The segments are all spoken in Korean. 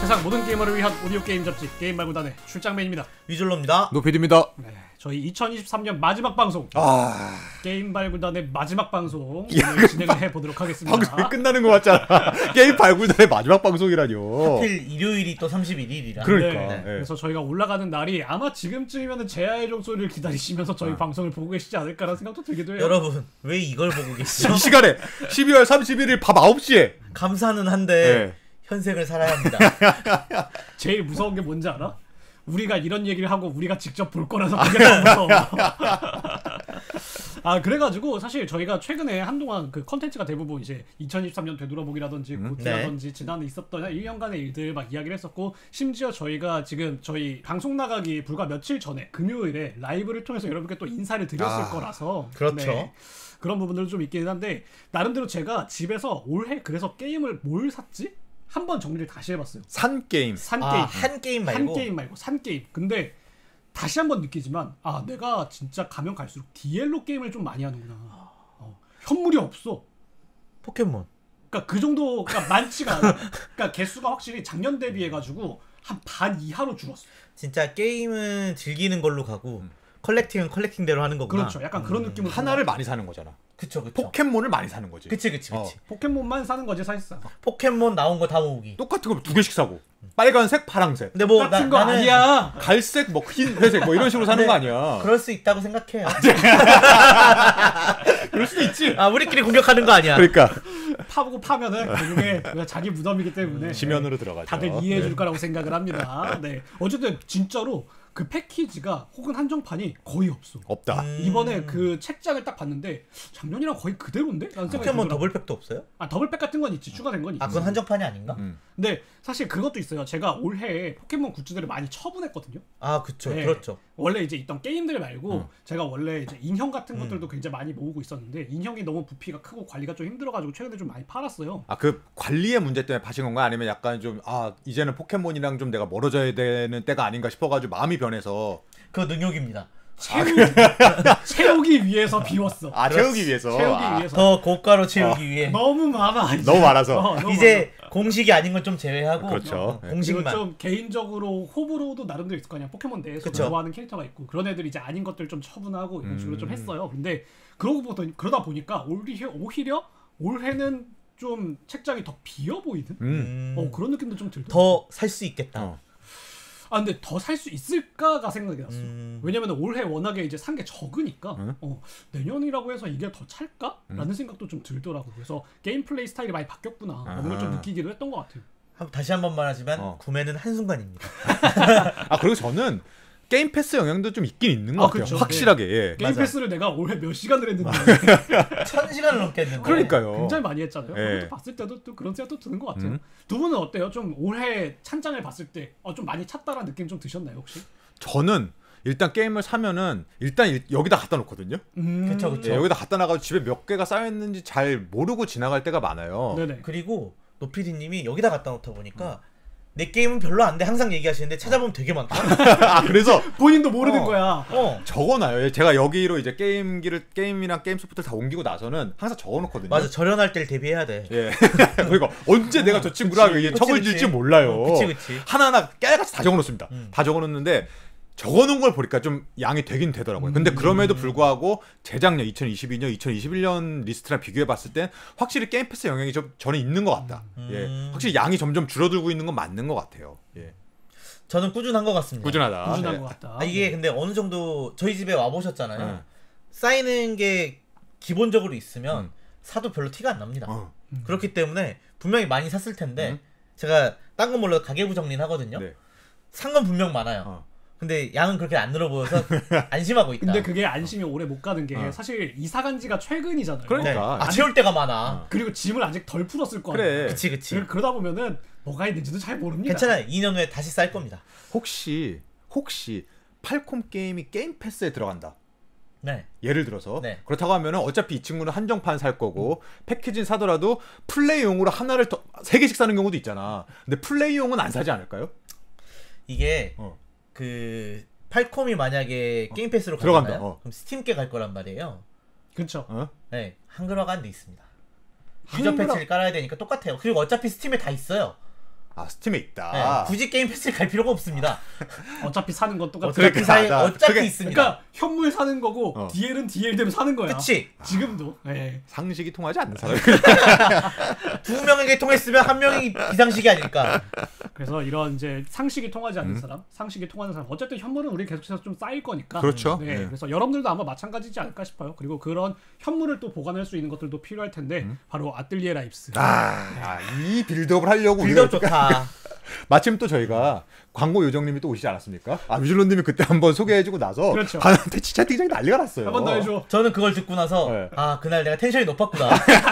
세상 모든 게이머를 위한 오디오 게임 잡지 게임 말고단의 출장맨입니다. 위졸로입니다. 노피디입니다. 네, 저희 2023년 마지막 방송 게임 발굴단의 마지막 방송 오늘 진행을 해보도록 하겠습니다. 방송이 끝나는 것 같잖아. 게임 발굴단의 마지막 방송이라뇨. 하필 일요일이 또 31일이라. 그러니까. 네, 그래서 저희가 올라가는 날이 아마 지금쯤이면 제아의 종소리를 기다리시면서 저희 방송을 보고 계시지 않을까라는 생각도 들기도 해요. 여러분 왜 이걸 보고 계시죠? 이 시간에 12월 31일 밤 9시에 감사는 한데 네. 현생을 살아야 합니다. 제일 무서운 게 뭔지 알아? 우리가 이런 얘기를 하고 우리가 직접 볼 거라서 그게 더 무서워. 그래가지고 사실 저희가 최근에 한동안 그 컨텐츠가 대부분 이제 2023년 되돌아보기라든지 고티라든지 지난해 있었던 1년간의 일들 막 이야기를 했었고, 심지어 저희가 지금 저희 방송 나가기 불과 며칠 전에 금요일에 라이브를 통해서 여러분께 또 인사를 드렸을 거라서 그렇죠. 네, 그런 부분들도 좀 있긴 한데, 나름대로 제가 집에서 올해 그래서 게임을 뭘 샀지? 한번 정리를 다시 해봤어요. 산 게임. 산 게임. 한 게임 말고. 한 게임 말고 산 게임. 근데 다시 한번 느끼지만 내가 진짜 가면 갈수록 디엘로 게임을 좀 많이 하는구나. 현물이 없어. 포켓몬. 그러니까 그 정도가 많지가 않아. 그러니까 개수가 확실히 작년 대비해가지고 한 반 이하로 줄었어. 진짜 게임은 즐기는 걸로 가고 컬렉팅은 컬렉팅대로 하는 거구나. 그렇죠. 약간 그런 느낌으로 하나를 많이 사는 거잖아. 그쵸. 포켓몬을 많이 사는 거지. 그치. 포켓몬만 사는 거지 사실상. 포켓몬 나온 거 다 모으기. 똑같은 거 두 개씩 사고. 빨간색, 파랑색. 근데 뭐 같은 거 나는 아니야. 갈색, 뭐 흰, 회색 뭐 이런 식으로 사는 거 아니야. 그럴 수 있다고 생각해요. 그럴 수도 있지. 우리끼리 공격하는 거 아니야. 그러니까 파보고 파면은 결국에 자기 무덤이기 때문에 지면으로 들어가죠. 다들 이해해줄 거라고 생각을 합니다. 네. 어쨌든 진짜로 그 패키지가 혹은 한정판이 거의 없어. 없다. 이번에 그 책장을 딱 봤는데 작년이랑 거의 그대로인데? 라는 생각이 포켓몬 들더라고. 더블팩도 없어요? 더블팩 같은 건 있지. 추가된 건 있지. 그건 한정판이 아닌가? 근데 사실 그것도 있어요. 제가 올해 포켓몬 굿즈들을 많이 처분했거든요. 그쵸. 네. 그렇죠. 원래 이제 있던 게임들 말고 제가 원래 이제 인형 같은 것들도 굉장히 많이 모으고 있었는데, 인형이 너무 부피가 크고 관리가 좀 힘들어가지고 최근에 좀 많이 팔았어요. 그 관리의 문제 때문에 파신 건가요? 아니면 약간 좀 이제는 포켓몬이랑 좀 내가 멀어져야 되는 때가 아닌가 싶어가지고 마음이 변해서. 그 능욕입니다. 채우기 위해서 비웠어. 채우기 위해서. 채우기 위해서. 더 고가로 채우기 위해. 너무 많아. 이제. 너무 많아서. 너무 이제 공식이 아닌 건 좀 제외하고. 그렇죠. 그리고 공식만. 좀 개인적으로 호불호도 나름대로 있을 거 아니야. 포켓몬 내에서 그쵸. 좋아하는 캐릭터가 있고, 그런 애들이 이제 아닌 것들 좀 처분하고 이런 식으로 좀 했어요. 근데 그러다 보니까 오히려 올해는 좀 책장이 더 비어 보이는 그런 느낌도 좀 들더라고요. 더 살 수 있겠다. 근데 더 살 수 있을까가 생각이 났어. 왜냐면 올해 워낙에 이제 산 게 적으니까 내년이라고 해서 이게 더 찰까? 라는 생각도 좀 들더라고. 그래서 게임 플레이 스타일이 많이 바뀌었구나 라는 걸 좀 느끼기도 했던 것 같아요. 다시 한 번 말하지만 구매는 한순간입니다. 그리고 저는 게임 패스 영향도 좀 있긴 있는 것 같아요. 그렇죠. 확실하게. 네. 예. 게임 맞아. 패스를 내가 올해 몇 시간을 했는데 1000시간을 넘게 했는데. 그러니까요. 굉장히 많이 했잖아요. 예. 그것도 봤을 때도 또 그런 생각도 드는 것 같아요. 두 분은 어때요? 좀 올해 찬장을 봤을 때 좀 많이 찼다라는 느낌 좀 드셨나요 혹시? 저는 일단 게임을 사면은 일단 여기다 갖다 놓거든요. 그쵸. 예, 여기다 갖다 놔가지고 집에 몇 개가 쌓여있는지 잘 모르고 지나갈 때가 많아요. 네네. 그리고 노피디님이 여기다 갖다 놓다 보니까 내 게임은 별로 안 돼 항상 얘기하시는데 찾아보면 되게 많다. 그래서 본인도 모르는 거야. 적어놔요. 제가 여기로 이제 게임이랑 게임 소프트를 다 옮기고 나서는 항상 적어놓거든요. 맞아. 절연할 때를 대비해야 돼. 예. 그러니까 언제 내가 저 친구랑 이게 척을 질지 몰라요. 그치. 하나하나 깨알같이 다 적어놓습니다. 다 적어놓는데 적어놓은 걸 보니까 좀 양이 되긴 되더라고요. 근데 그럼에도 불구하고 재작년 2022년, 2021년 리스트랑 비교해봤을 땐 확실히 게임 패스 영향이 저는 있는 것 같다. 예. 확실히 양이 점점 줄어들고 있는 건 맞는 것 같아요. 예. 저는 꾸준한 것 같습니다. 꾸준하다. 꾸준한 예. 것 같다. 이게 근데 어느 정도 저희 집에 와보셨잖아요. 쌓이는 게 기본적으로 있으면 사도 별로 티가 안 납니다. 그렇기 때문에 분명히 많이 샀을 텐데 제가 딴 건 몰라도 가계부 정리는 하거든요. 네. 산 건 분명 많아요. 근데 양은 그렇게 안 늘어 보여서 안심하고 있다. 근데 그게 안심이 오래 못 가는 게 사실 이사 간 지가 최근이잖아요. 그러니까. 네. 채울 때가 많아. 그리고 짐을 아직 덜 풀었을 거 아니야. 그래. 그치. 그러다 보면은 뭐가 있는지도 잘 모릅니다. 괜찮아요. 2년 후에 다시 쌓일 겁니다. 혹시 팔콤 게임이 게임 패스에 들어간다. 네. 예를 들어서 네. 그렇다고 하면은 어차피 이 친구는 한정판 살 거고 패키지는 사더라도 플레이용으로 하나를 더 3개씩 사는 경우도 있잖아. 근데 플레이용은 안 사지 않을까요? 이게 그 팔콤이 만약에 게임 패스로 들어간다. 가잖아요. 그럼 스팀께 갈 거란 말이에요. 그렇죠. 네, 한글화가 안 돼 있습니다. 유저 패치를 깔아야 되니까 똑같아요. 그리고 어차피 스팀에 다 있어요. 아 스팀에 있다. 네, 굳이 게임 패스를 갈 필요가 없습니다. 어차피 사는 건 똑같아. 어차피 있습니다. 그러니까 현물 사는 거고 DL은 DL대로 사는 거야. 그치? 지금도. 네. 상식이 통하지 않는 사람. 두 명에게 통했으면 한 명이 비상식이 아닐까. 그래서 이런 이제 상식이 통하지 않는 사람, 상식이 통하는 사람. 어쨌든 현물은 우리 계속해서 좀 쌓일 거니까. 그렇죠. 네. 그래서 여러분들도 아마 마찬가지지 않을까 싶어요. 그리고 그런 현물을 또 보관할 수 있는 것들도 필요할 텐데 바로 아뜰리에 라이프스. 이 빌드업을 하려고 빌드업 좋다. 마침 또 저희가 광고 요정님이 또 오시지 않았습니까? 뮤즐론님이 그때 한번 소개해주고 나서 그렇죠. 가는데 채팅장이 난리가 났어요. 한 번 더 해줘. 저는 그걸 듣고 나서 네. 그날 내가 텐션이 높았구나.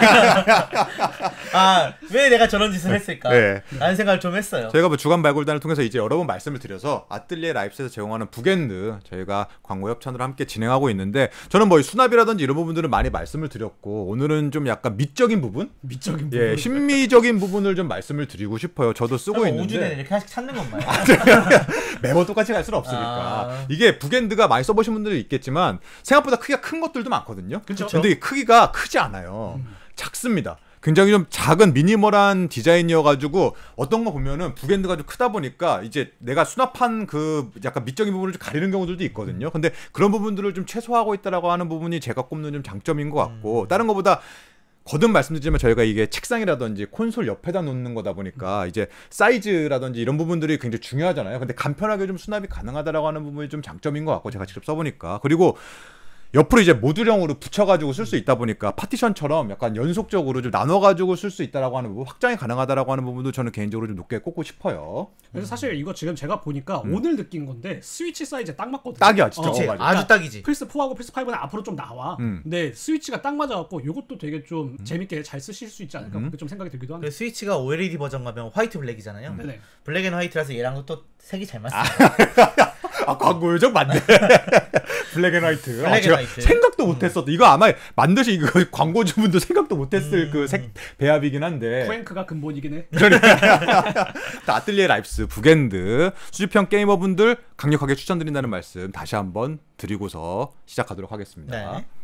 왜 내가 저런 짓을 했을까? 네. 라는 생각을 좀 했어요. 저희가 뭐 주간 발굴단을 통해서 이제 여러 번 말씀을 드려서 아뜰리에 라이프스에서 제공하는 북엔드 저희가 광고 협찬으로 함께 진행하고 있는데 저는 뭐 수납이라든지 이런 부분들은 많이 말씀을 드렸고 오늘은 좀 약간 미적인 부분? 미적인 부분. 심미적인 부분을 좀 말씀을 드리고 싶어요. 저도 쓰고 있는데 5주 내내 이렇게 하나씩 찾는 건가요? 매번 똑같이 갈 수는 없으니까 이게 북엔드가 많이 써보신 분들이 있겠지만 생각보다 크기가 큰 것들도 많거든요. 그렇죠. 근데 이 크기가 크지 않아요. 작습니다. 굉장히 좀 작은 미니멀한 디자인이어가지고 어떤 거 보면은 북엔드가 좀 크다 보니까 이제 내가 수납한 그 약간 미적인 부분을 좀 가리는 경우들도 있거든요. 근데 그런 부분들을 좀 최소화하고 있다라고 하는 부분이 제가 꼽는 좀 장점인 것 같고 다른 것보다 거듭 말씀드리지만 저희가 이게 책상이라든지 콘솔 옆에다 놓는 거다 보니까 이제 사이즈라든지 이런 부분들이 굉장히 중요하잖아요. 근데 간편하게 좀 수납이 가능하다라고 하는 부분이 좀 장점인 것 같고 제가 직접 써보니까 그리고 옆으로 이제 모듈형으로 붙여가지고 쓸 수 있다 보니까 파티션처럼 약간 연속적으로 좀 나눠가지고 쓸 수 있다라고 하는 부분, 확장이 가능하다라고 하는 부분도 저는 개인적으로 좀 높게 꼽고 싶어요. 그래서 사실 이거 지금 제가 보니까 오늘 느낀 건데 스위치 사이즈에 딱 맞거든요. 딱이야 진짜. 그치, 아주 딱이지. 플스 4하고 플스 5는 앞으로 좀 나와. 근데 스위치가 딱 맞아갖고 이것도 되게 좀 재밌게 잘 쓰실 수 있지 않을까 그렇게 좀 생각이 들기도 하네요. 스위치가 OLED 버전 가면 화이트 블랙이잖아요. 네네. 블랙 앤 화이트라서 얘랑도 또 색이 잘 맞습니다. 광고 요정 맞네. 블랙 앤 화이트. 블랙 앤 제가 화이트. 생각도 못했었다. 이거 아마 만드신 이거 광고주분도 생각도 못했을 그 색 배합이긴 한데. 프랭크가 근본이긴 해. 아뜰리에 라이프스 북엔드 수집형 게이머분들 강력하게 추천드린다는 말씀 다시 한번 드리고서 시작하도록 하겠습니다. 네.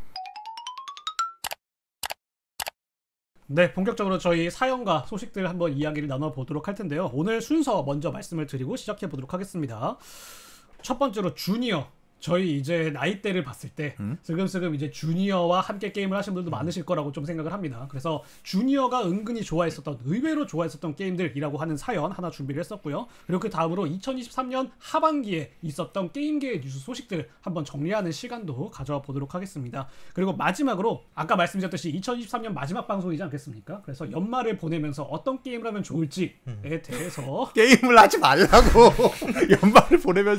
네, 본격적으로 저희 사연과 소식들 한번 이야기를 나눠보도록 할 텐데요. 오늘 순서 먼저 말씀을 드리고 시작해보도록 하겠습니다. 첫 번째로 주니어. 저희 이제 나이대를 봤을 때 슬금슬금 이제 주니어와 함께 게임을 하신 분들도 많으실 거라고 좀 생각을 합니다. 그래서 주니어가 은근히 좋아했었던, 의외로 좋아했었던 게임들이라고 하는 사연 하나 준비를 했었고요. 그리고 그 다음으로 2023년 하반기에 있었던 게임계의 뉴스 소식들 한번 정리하는 시간도 가져와 보도록 하겠습니다. 그리고 마지막으로 아까 말씀드렸듯이 2023년 마지막 방송이지 않겠습니까? 그래서 연말을 보내면서 어떤 게임을 하면 좋을지에 대해서 게임을 하지 말라고 연말을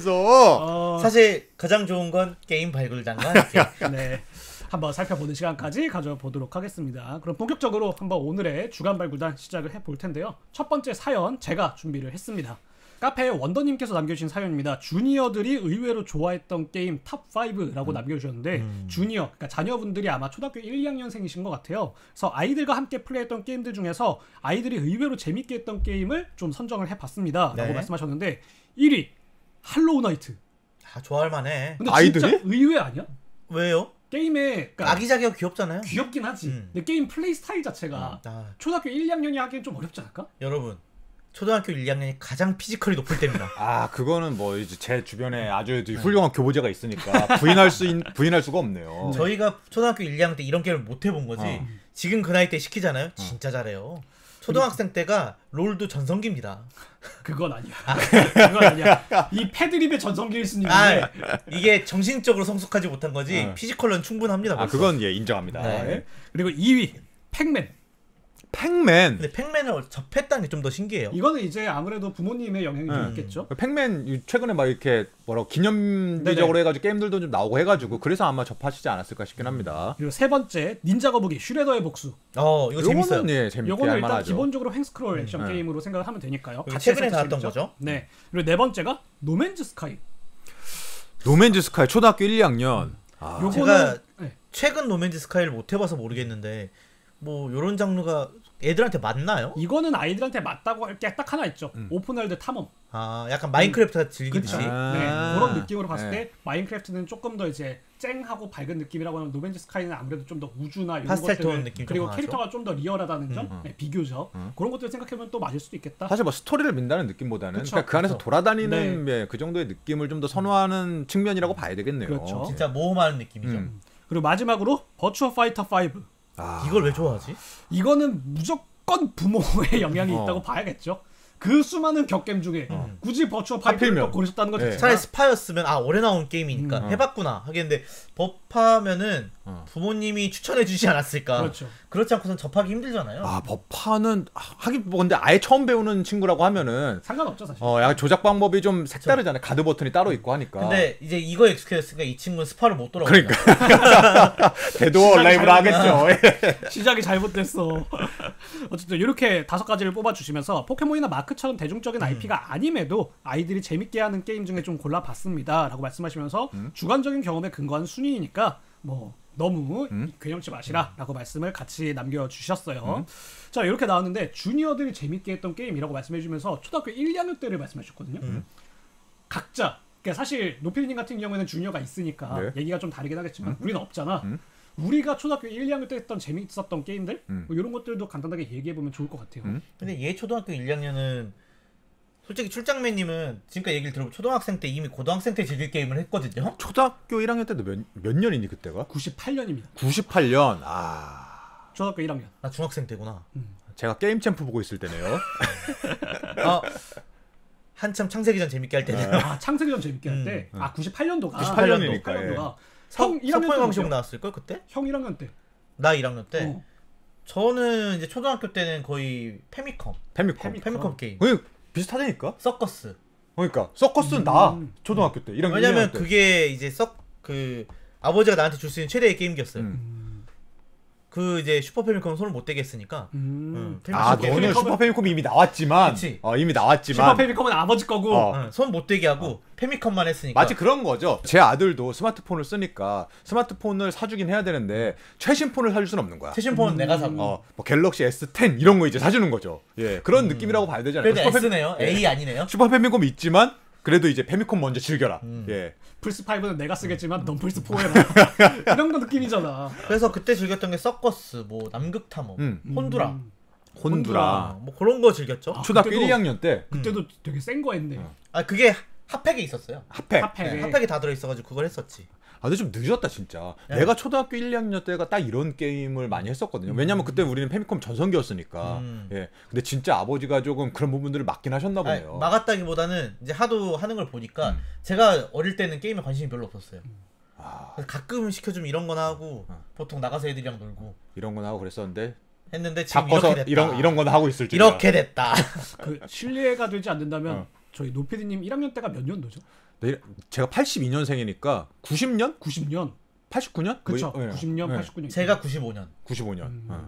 보내면서 사실 가장 좋은 건 게임 발굴단과 네, 한번 살펴보는 시간까지 가져와 보도록 하겠습니다. 그럼 본격적으로 한번 오늘의 주간 발굴단 시작을 해볼 텐데요. 첫 번째 사연 제가 준비를 했습니다. 카페에 원더님께서 남겨주신 사연입니다. 주니어들이 의외로 좋아했던 게임 탑5라고 남겨주셨는데 주니어, 그러니까 자녀분들이 아마 초등학교 1, 2학년생이신 것 같아요. 그래서 아이들과 함께 플레이했던 게임들 중에서 아이들이 의외로 재밌게 했던 게임을 좀 선정을 해봤습니다. 라고 말씀하셨는데 1위 할로우 나이트. 좋아할 만해. 근데 아이들이? 진짜 의외 아니야? 왜요? 게임에 그러니까 아기자기하고 귀엽잖아요. 귀엽긴 하지. 근데 게임 플레이 스타일 자체가 초등학교 1, 2학년이 하기엔 좀 어렵지 않을까? 여러분, 초등학교 1, 2학년이 가장 피지컬이 높을 때입니다. 그거는 뭐 이제 제 주변에 아주 훌륭한 교보제가 있으니까 부인할 수가 없네요. 저희가 초등학교 1, 2학년 때 이런 게임을 못 해본 거지. 지금 그 나이 때 시키잖아요. 진짜 잘해요. 초등학생 때가 롤도 전성기입니다. 그건 아니야. 그건 아니야. 이 패드립의 전성기일 수는 있는데 이게 정신적으로 성숙하지 못한 거지 피지컬은 충분합니다. 벌써. 그건 인정합니다. 네. 그리고 2위 팩맨. 팩맨. 근데 팩맨을 접했다는 게 좀 더 신기해요. 이거는 이제 아무래도 부모님의 영향이 좀 있겠죠. 팩맨 최근에 막 이렇게 뭐라고 기념비적으로 해가지고 게임들도 좀 나오고 해가지고 그래서 아마 접하시지 않았을까 싶긴 합니다. 그리고 세 번째 닌자 거북이 슈레더의 복수. 이거 재밌어요. 재밌게 요거는 할 일단 만하죠. 기본적으로 횡스크롤 액션 게임으로 생각을 하면 되니까요. 최근에 나왔던 거죠. 네. 그리고 네 번째가 노맨즈 스카이. 노맨즈 스카이 초등학교 1, 2학년. 요거는 제가 최근 노맨즈 스카이를 못 해봐서 모르겠는데 뭐 요런 장르가 애들한테 맞나요? 이거는 아이들한테 맞다고 할 게 딱 하나 있죠. 오픈월드 탐험. 아 약간 마인크래프트 즐기듯이. 그쵸. 네, 그런 느낌으로 봤을 네. 때 마인크래프트는 조금 더 이제 쨍하고 밝은 느낌이라고 하면 노맨즈 스카이는 아무래도 좀 더 우주나 이런 파스텔 톤 것들 느낌 그리고 좀 캐릭터가 좀 더 리얼하다는 점 네, 비교적 그런 것들 생각해보면 또 맞을 수도 있겠다. 사실 뭐 스토리를 민다는 느낌보다는 그쵸, 그러니까 그 안에서 그쵸. 돌아다니는 네. 예, 그 정도의 느낌을 좀 더 선호하는 측면이라고 봐야 되겠네요. 그렇죠. 진짜 모험하는 느낌이죠. 그리고 마지막으로 버추어 파이터 5 아, 이걸 왜 좋아하지? 이거는 무조건 부모의 영향이 있다고 봐야겠죠. 그 수많은 격겜 중에 굳이 버추어 파이터를 하필이면. 고르셨다는 것 네. 자체가 차라리 스파였으면 아 오래 나온 게임이니까 해봤구나 하겠는데 법하면은 부모님이 추천해주지 않았을까. 그렇죠. 그렇지 않고선 접하기 힘들잖아요. 아 법화는 하긴 뭐 근데 아예 처음 배우는 친구라고 하면은 상관없죠 사실. 약간 조작 방법이 좀 색다르잖아요. 가드 버튼이 따로 있고 하니까. 근데 이제 이거 익숙해졌으니까 이 친구는 스파를 못 돌아옵니다. 그러니까 대도 온라인으로 하겠죠. 시작이 잘못됐어. 어쨌든 이렇게 5가지를 뽑아주시면서 포켓몬이나 마크처럼 대중적인 IP가 아님에도 아이들이 재밌게 하는 게임 중에 좀 골라봤습니다 라고 말씀하시면서 주관적인 경험에 근거한 순위니까 뭐 너무 괴념치 마시라 라고 말씀을 같이 남겨주셨어요. 자 이렇게 나왔는데 주니어들이 재밌게 했던 게임이라고 말씀해주면서 초등학교 1, 2학년 때를 말씀하셨거든요. 각자 그러니까 사실 노필님 같은 경우에는 주니어가 있으니까 네. 얘기가 좀 다르긴 하겠지만 우리는 없잖아. 우리가 초등학교 1, 2학년 때 했던 재밌었던 게임들 뭐 이런 것들도 간단하게 얘기해보면 좋을 것 같아요. 근데 얘 초등학교 1, 2학년은 솔직히 출장맨님은 지금까지 얘기를 들어보면 초등학생 때 이미 고등학생 때 즐길 게임을 했거든요. 초등학교 1학년 때도 몇 년이니 그때가? 98년입니다. 98년. 초등학교 1학년. 나 중학생 때구나. 제가 게임 챔프 보고 있을 때네요. 한참 창세기전 재밌게 할 때네요. 아 창세기전 재밌게 할 때. 98년도가. 98년이니까, 98년도가. 형 1학년 석포의 때 방송 나왔을걸 그때? 형 1학년 때. 나 1학년 때. 저는 이제 초등학교 때는 거의 페미컴 게임. 비슷하다니까? 서커스. 그러니까 서커스는 나 초등학교 때 1학년 왜냐면 1학년 때. 그게 이제 그 아버지가 나한테 줄 수 있는 최대의 게임기였어요. 그 이제 슈퍼 페미컴 손을 못 대게 했으니까. 아 너는 슈퍼 페미컴이 이미 나왔지만 그치. 이미 나왔지만 슈퍼 페미컴은 아버지 거고. 손 못 대게 하고 페미컴만 했으니까. 마치 그런 거죠. 제 아들도 스마트폰을 쓰니까 스마트폰을 사주긴 해야 되는데 최신 폰을 사줄 수는 없는 거야. 최신 폰은 내가 사고. 뭐 갤럭시 S10 이런 거 이제 사주는 거죠. 예, 그런 느낌이라고 봐야 되잖아요. 그래도 S네요. A 아니네요. 슈퍼 페미컴이 있지만 그래도 이제 페미컴 먼저 즐겨라. 예. 플스 5는 내가 쓰겠지만 넌 플스 4 해라. 이런 거 느낌이잖아. 그래서 그때 즐겼던 게 서커스, 뭐 남극탐험, 혼두라, 혼두라. 뭐 그런 거 즐겼죠. 초등학교 그때도- 1, 2학년 때 그때도 되게 센 거 했네. 아 그게 핫팩에 있었어요. 핫팩. 핫팩에. 핫팩이 다 들어있어가지고 그걸 했었지. 근데 좀 늦었다 진짜. 네. 내가 초등학교 1, 2학년 때가 딱 이런 게임을 많이 했었거든요. 왜냐면 그때 우리는 페미컴 전성기였으니까. 예. 근데 진짜 아버지가 조금 그런 부분들을 맡긴 하셨나 아니, 보네요. 막았다기보다는 이제 하도 하는 걸 보니까 제가 어릴 때는 게임에 관심이 별로 없었어요. 그래서 가끔 시켜주면 이런 거나 하고 보통 나가서 애들이랑 놀고 이런 건 하고 그랬었는데 했는데 지금 바꿔서 이렇게 됐다. 이런 건 하고 있을 줄이야. 이렇게 됐다. 그 신뢰가 되지 않는다면 저희 노피디님 1학년 때가 몇 년도죠? 네, 제가 82년생이니까 90년? 90년. 89년? 그쵸. 뭐, 예. 90년, 예. 89년. 제가 95년. 95년.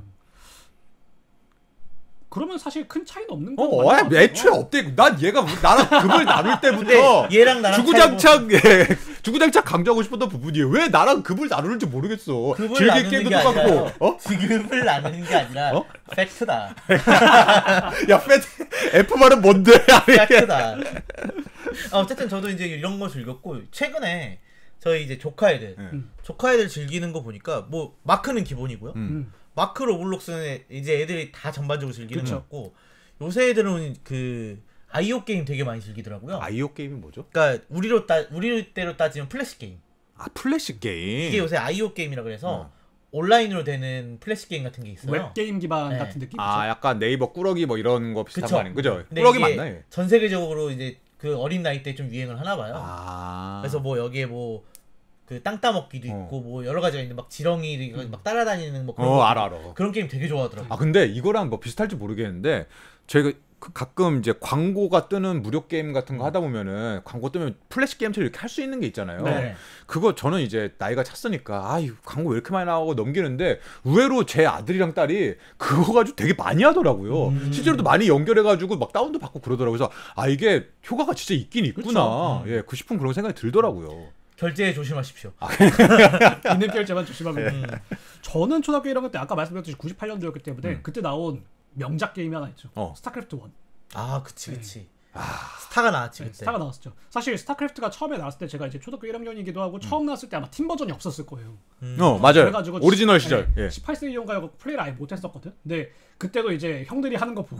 그러면 사실 큰 차이는 없는 거 같아요. 애초에 없대. 난 얘가 나랑 급을 나눌 때부터 근데 얘랑 나랑 주구장창 주구장창 강조하고 싶었던 부분이에요. 왜 나랑 급을 나누는지 모르겠어. 급을 즐길 나누는 게임도 게 아니라 똑같고. 급을 나누는 게 아니라 팩트다. 야, F 말은 뭔데? 팩트다. 어쨌든 저도 이제 이런 거 즐겼고 최근에 저희 이제 조카 애들 즐기는 거 보니까 뭐 마크는 기본이고요. 마크 로블록스는 이제 애들이 다 전반적으로 즐기는 것 같고 요새 애들은 그 아이오 게임 되게 많이 즐기더라고요. 아이오 게임이 뭐죠? 그러니까 우리대로 따지면 플래시 게임. 아, 플래시 게임. 이게 요새 아이오 게임이라 그래서 온라인으로 되는 플래시 게임 같은 게 있어요. 웹게임 기반 네. 같은 느낌이죠. 아, 약간 네이버 꾸러기 뭐 이런 거 비슷한 그쵸. 거 아닌 그죠? 근데 꾸러기 이게 맞나요? 전 세계적으로 이제 그 어린 나이 때 좀 유행을 하나 봐요. 아. 그래서 뭐 여기에 뭐 그 땅 따먹기도 있고 뭐 여러 가지가 있는데 막 지렁이 막 따라다니는 뭐 그런 거 알아. 그런 게임 되게 좋아하더라고요. 아, 근데 이거랑 뭐 비슷할지 모르겠는데 저희가 가끔 이제 광고가 뜨는 무료 게임 같은 거 하다 보면은 광고 뜨면 플래시 게임처럼 이렇게 할 수 있는 게 있잖아요. 네. 그거 저는 이제 나이가 찼으니까 아, 이 광고 왜 이렇게 많이 나오고 넘기는데 의외로 제 아들이랑 딸이 그거 가지고 되게 많이 하더라고요. 실제로도 많이 연결해가지고 막 다운도 받고 그러더라고요. 그래서 아, 이게 효과가 진짜 있긴 있구나. 예, 그 싶은 그런 생각이 들더라고요. 결제에 조심하십시오. 있는 결제만 조심하면 저는 초등학교 1학년 때 아까 말씀드렸듯이 98년도였기 때문에 그때 나온 명작 게임이 하나 있죠. 스타크래프트 1. 아, 그치. 스타가 나왔지 그때. 스타가 나왔었죠. 사실 스타크래프트가 처음에 나왔을 때 제가 이제 초등학교 1학년이기도 하고 처음 나왔을 때 아마 팀 버전이 없었을 거예요. 맞아요. 그래가지고 오리지널 시절. 18세 이용가고 플레이를 아예 못했었거든. 근데 그때도 이제 형들이 하는 거 보고.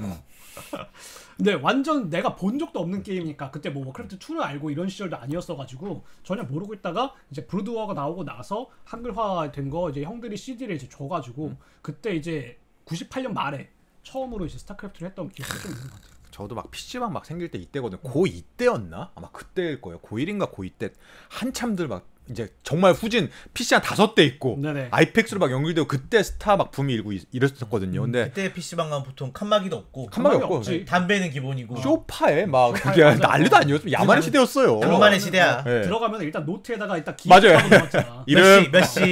근데 완전 내가 본 적도 없는 게임이니까 그때 뭐 워크래프트 2를 알고 이런 시절도 아니었어가지고 전혀 모르고 있다가 이제 브루드워가 나오고 나서 한글화 된 거 이제 형들이 CD를 이제 줘가지고 그때 이제 98년 말에 처음으로 이제 스타크래프트를 했던 기억이 좀 있는 것 같아요. 저도 막 PC방 막 생길 때 이때거든요. 고2 때였나? 아마 그때일 거예요. 고1인가 고2 때 한참들 막 이제 정말 후진 PC 한 5대 있고 네네. 아이팩스로 막 연결되고 그때 스타 막 붐이 일고 이랬었거든요. 근데 그때 PC방 가면 보통 칸막이도 없고 칸막이 없고 담배는 기본이고 쇼파에 막 쇼파에 그게 맞아요. 난리도 아니었어. 야만의 시대였어요. 낭만의 시대야. 네. 들어가면 일단 노트에다가 일단 맞아요. 기입하고 들어갔잖아. 이름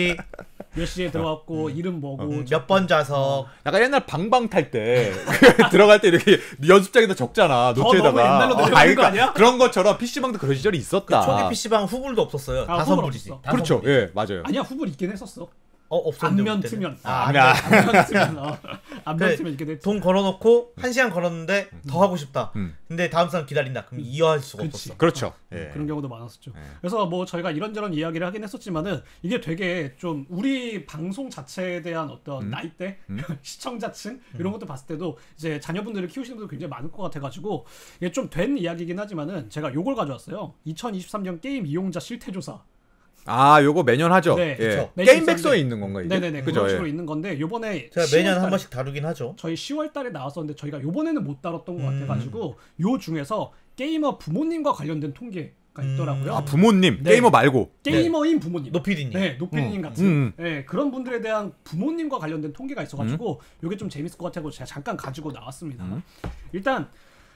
몇 시 몇 시에 들어갔고 이름 뭐고 몇 번 좌석. 약간 옛날 방방 탈 때 들어갈 때 이렇게 연습장에다 적잖아 너무 노트에다가. 옛날로 내려가는 거 아니야? 그런 것처럼 PC방도 그런 시절이 있었다. 초기 PC방 후불도 없었어요. 아, 5불이지. 없었어. 그렇죠. 예, 맞아요. 아니야 후불 있긴 했었어. 없었는데 안면 그때는. 트면 아, 안면 트면 안면 그래, 트면 이렇게 됐지. 돈 걸어놓고 1시간 걸었는데 더 하고 싶다. 음. 근데 다음 사람 기다린다. 그럼 이어할 수가 그치. 없었어. 그렇죠. 예. 그런 경우도 많았었죠. 네. 그래서 뭐 저희가 이런저런 이야기를 하긴 했었지만은 이게 되게 좀 우리 방송 자체에 대한 어떤 나이대, 시청자층 이런 것도 봤을 때도 이제 자녀분들을 키우시는 분들 굉장히 많을 것 같아가지고 이게 좀 된 이야기긴 하지만은 제가 요걸 가져왔어요. 2023년 게임 이용자 실태조사. 아, 요거 매년 하죠. 네, 예. 그쵸. 매년 게임백서에 있었는데- 있는 건가 이게? 네네네 그죠? 그런 식으로 예. 있는 건데 요번에 제가 매년 10월 한 달에 번씩 다루긴 하죠. 저희 10월 달에 나왔었는데 저희가 요번에는 못 다뤘던 것 같아가지고 요 중에서 게이머 부모님과 관련된 통계가 있더라고요. 아, 부모님 네. 게이머 말고. 게이머인 부모님. 노피디님. 네, 노피디님 같은 네, 그런 분들에 대한 부모님과 관련된 통계가 있어가지고 이게 좀 재밌을 것 같아서 제가 잠깐 가지고 나왔습니다. 일단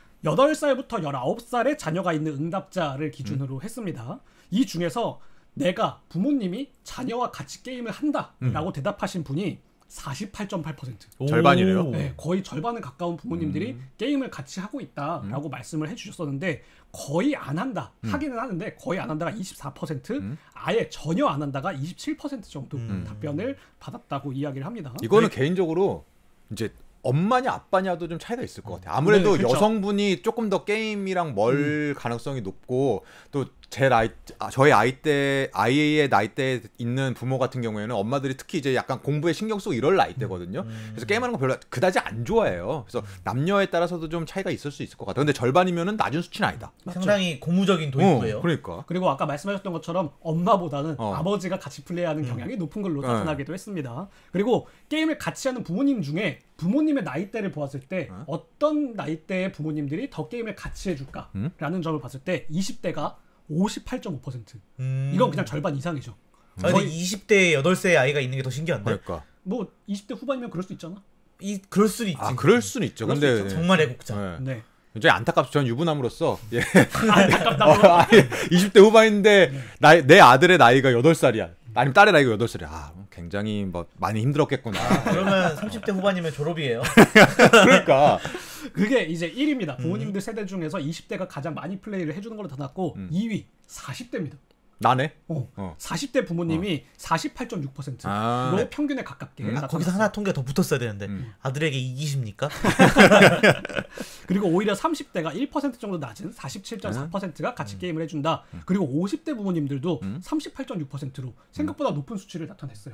8살부터 19살의 자녀가 있는 응답자를 기준으로 했습니다. 이 중에서 내가 부모님이 자녀와 같이 게임을 한다라고 대답하신 분이 48.8%. 절반이래요. 네, 거의 절반에 가까운 부모님들이 게임을 같이 하고 있다라고 말씀을 해주셨었는데 거의 안 한다 하기는 하는데 거의 안 한다가 24% 아예 전혀 안 한다가 27% 정도 답변을 받았다고 이야기를 합니다. 이거는 개인적으로 이제 엄마냐 아빠냐도 좀 차이가 있을 것 같아요. 아무래도 네, 그렇죠. 여성분이 조금 더 게임이랑 멀 가능성이 높고 또 제 나이 저희 아이의 나이대에 있는 부모 같은 경우에는 엄마들이 특히 이제 약간 공부에 신경 쓰고 이럴 나이대거든요. 그래서 게임하는 거 별로 그다지 안 좋아해요. 그래서 남녀에 따라서도 좀 차이가 있을 수 있을 것 같아요. 근데 절반이면은 낮은 수치는 아니다. 상당히 고무적인 도입부예요. 그러니까. 그리고 아까 말씀하셨던 것처럼 엄마보다는 아버지가 같이 플레이하는 경향이 높은 걸로 나타나기도 했습니다. 그리고 게임을 같이 하는 부모님 중에 부모님의 나이대를 보았을 때 어떤 나이대의 부모님들이 더 게임을 같이 해줄까라는 점을 봤을 때 20대가 58.5%. 이건 그냥 절반 이상이죠. 아니, 근데 20대에 8세의 아이가 있는 게 더 신기한데. 그러니까. 뭐 20대 후반이면 그럴 수 있잖아. 그럴 수는 있지. 아, 그럴 수는 있죠. 그럴 근데 수 있죠. 정말 애국자. 네. 네. 굉장히 안타깝죠. 전 유부남으로서. 예. 안타깝다. 20대 후반인데 내 아들의 나이가 8살이야. 아니면 딸의 나이가 8살이야. 아, 굉장히 뭐 많이 힘들었겠구나. 그러면 30대 후반이면 졸업이에요. 그러니까 그게 이제 1위입니다. 부모님들 세대 중에서 20대가 가장 많이 플레이를 해주는 걸로 나타났고 2위 40대입니다. 나네. 40대 부모님이 48.6%로 아. 평균에 가깝게 나타났어요. 거기서 하나 통계가 더 붙었어야 되는데 아들에게 이기십니까? 그리고 오히려 30대가 1% 정도 낮은 47.4%가 같이 게임을 해준다. 그리고 50대 부모님들도 38.6%로 생각보다 높은 수치를 나타냈어요.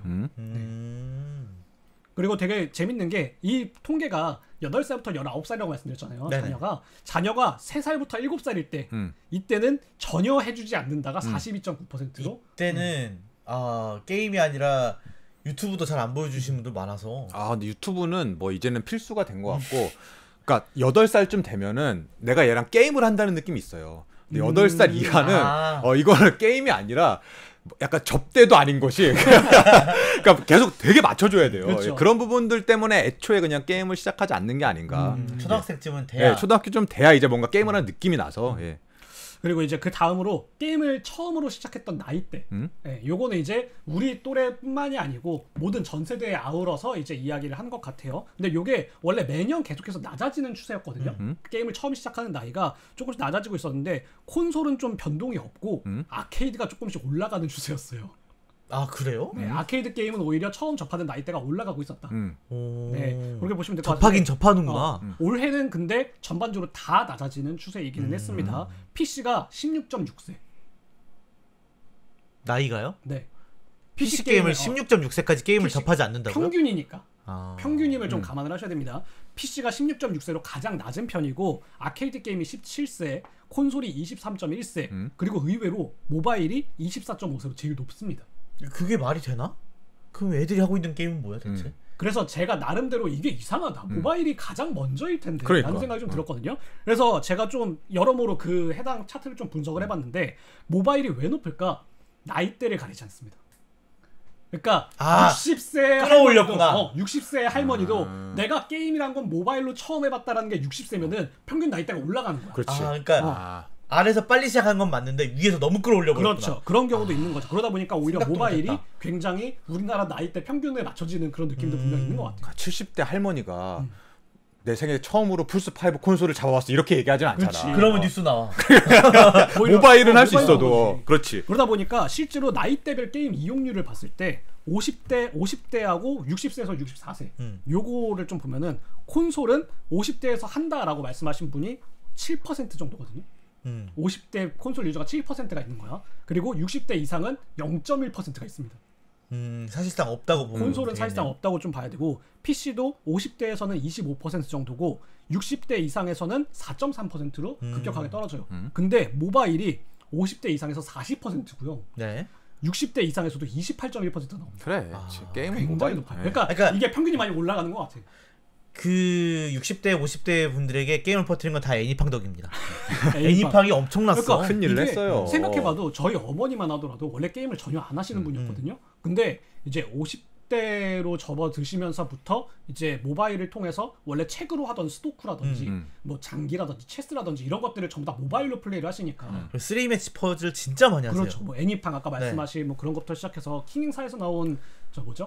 그리고 되게 재밌는 게 이 통계가 8살부터 19살이라고 말씀드렸잖아요. 네네. 자녀가 3살부터 7살일 때 이때는 전혀 해주지 않는다가 42.9%로 이때는 게임이 아니라 유튜브도 잘 안 보여주시는 분들 많아서. 아, 근데 유튜브는 뭐 이제는 필수가 된 것 같고 그러니까 8살쯤 되면은 내가 얘랑 게임을 한다는 느낌이 있어요. 근데 8살 이하는 이거는 게임이 아니라 약간 접대도 아닌 것이 그러니까 계속 되게 맞춰줘야 돼요. 그렇죠. 그런 부분들 때문에 애초에 그냥 게임을 시작하지 않는 게 아닌가. 초등학생쯤은 돼야. 예, 초등학교 좀 돼야 이제 뭔가 게임을 하는 느낌이 나서. 예. 그리고 이제 그 다음으로 게임을 처음으로 시작했던 나이대. 요거는 이제 우리 또래뿐만이 아니고 모든 전 세대에 아우러서 이제 이야기를 한 것 같아요. 근데 요게 원래 매년 계속해서 낮아지는 추세였거든요. 게임을 처음 시작하는 나이가 조금씩 낮아지고 있었는데 콘솔은 좀 변동이 없고 아케이드가 조금씩 올라가는 추세였어요. 아 그래요? 네, 아케이드 게임은 오히려 처음 접하는 나이대가 올라가고 있었다. 네, 그렇게 보시면 될 것 같아요. 접하긴 접하는구나. 올해는 근데 전반적으로 다 낮아지는 추세이기는 했습니다. PC가 16.6세. 나이가요? 네. PC 게임을 16.6세까지 게임을 PC 접하지 않는다고요? 평균이니까. 평균임을 좀 감안을 하셔야 됩니다. PC가 16.6세로 가장 낮은 편이고 아케이드 게임이 17세, 콘솔이 23.1세, 그리고 의외로 모바일이 24.5세로 제일 높습니다. 그게 말이 되나? 그럼 애들이 하고 있는 게임은 뭐야 대체? 그래서 제가 나름대로 이게 이상하다. 모바일이 가장 먼저일 텐데 그러니까. 라는 생각이 좀 들었거든요. 그래서 제가 좀 여러모로 그 해당 차트를 좀 분석을 해봤는데 모바일이 왜 높을까? 나이대를 가리지 않습니다. 그러니까 60세 끌어올렸구나. 60세 할머니도 내가 게임이란 건 모바일로 처음 해봤다라는 게 60세면은 평균 나이대가 올라가는 거야. 그렇지. 그러니까 아래에서 빨리 시작한 건 맞는데 위에서 너무 끌어올려버렸구나. 그렇죠. 그런 경우도 있는 거죠. 그러다 보니까 오히려 생각도 모바일이 못했다. 굉장히 우리나라 나이대 평균에 맞춰지는 그런 느낌도 분명히 있는 것 같아요. 70대 할머니가 내 생애 처음으로 플스5 콘솔을 잡아왔어 이렇게 얘기하진 않잖아. 그렇지. 그러면 뉴스 나와. 모바일은 할 수 모바일은 있어도 거지. 그렇지. 그러다 보니까 실제로 나이대별 게임 이용률을 봤을 때 50대하고 60세에서 64세 요거를 좀 보면은 콘솔은 50대에서 한다라고 말씀하신 분이 7% 정도거든요. 50대 콘솔 유저가 7%가 있는 거야. 그리고 60대 이상은 0.1%가 있습니다. 사실상 없다고 보면 콘솔은 사실상 없다고 좀 봐야 되고 PC도 50대에서는 25% 정도고 60대 이상에서는 4.3%로 급격하게 떨어져요. 근데 모바일이 50대 이상에서 40%고요. 네. 60대 이상에서도 28.1% 나옵니다. 그래. 게임은 굉장히 모바일 높아요. 네. 그러니까 이게 평균이 많이 올라가는 것 같아요. 그 60대 50대 분들에게 게임을 퍼뜨린 건 다 애니팡덕입니다. 애니팡이 엄청났어. 그러니까 큰일을 이게 했어요. 생각해봐도 저희 어머니만 하더라도 원래 게임을 전혀 안 하시는 분이었거든요. 근데 이제 50대로 접어드시면서부터 이제 모바일을 통해서 원래 책으로 하던 스토쿠라든지 뭐 장기라든지 체스라든지 이런 것들을 전부 다 모바일로 플레이를 하시니까 3매치 퍼즐 진짜 많이 하세요. 그렇죠. 뭐 애니팡 아까 말씀하신 뭐 그런 것부터 시작해서 킹링사에서 나온 저 뭐죠?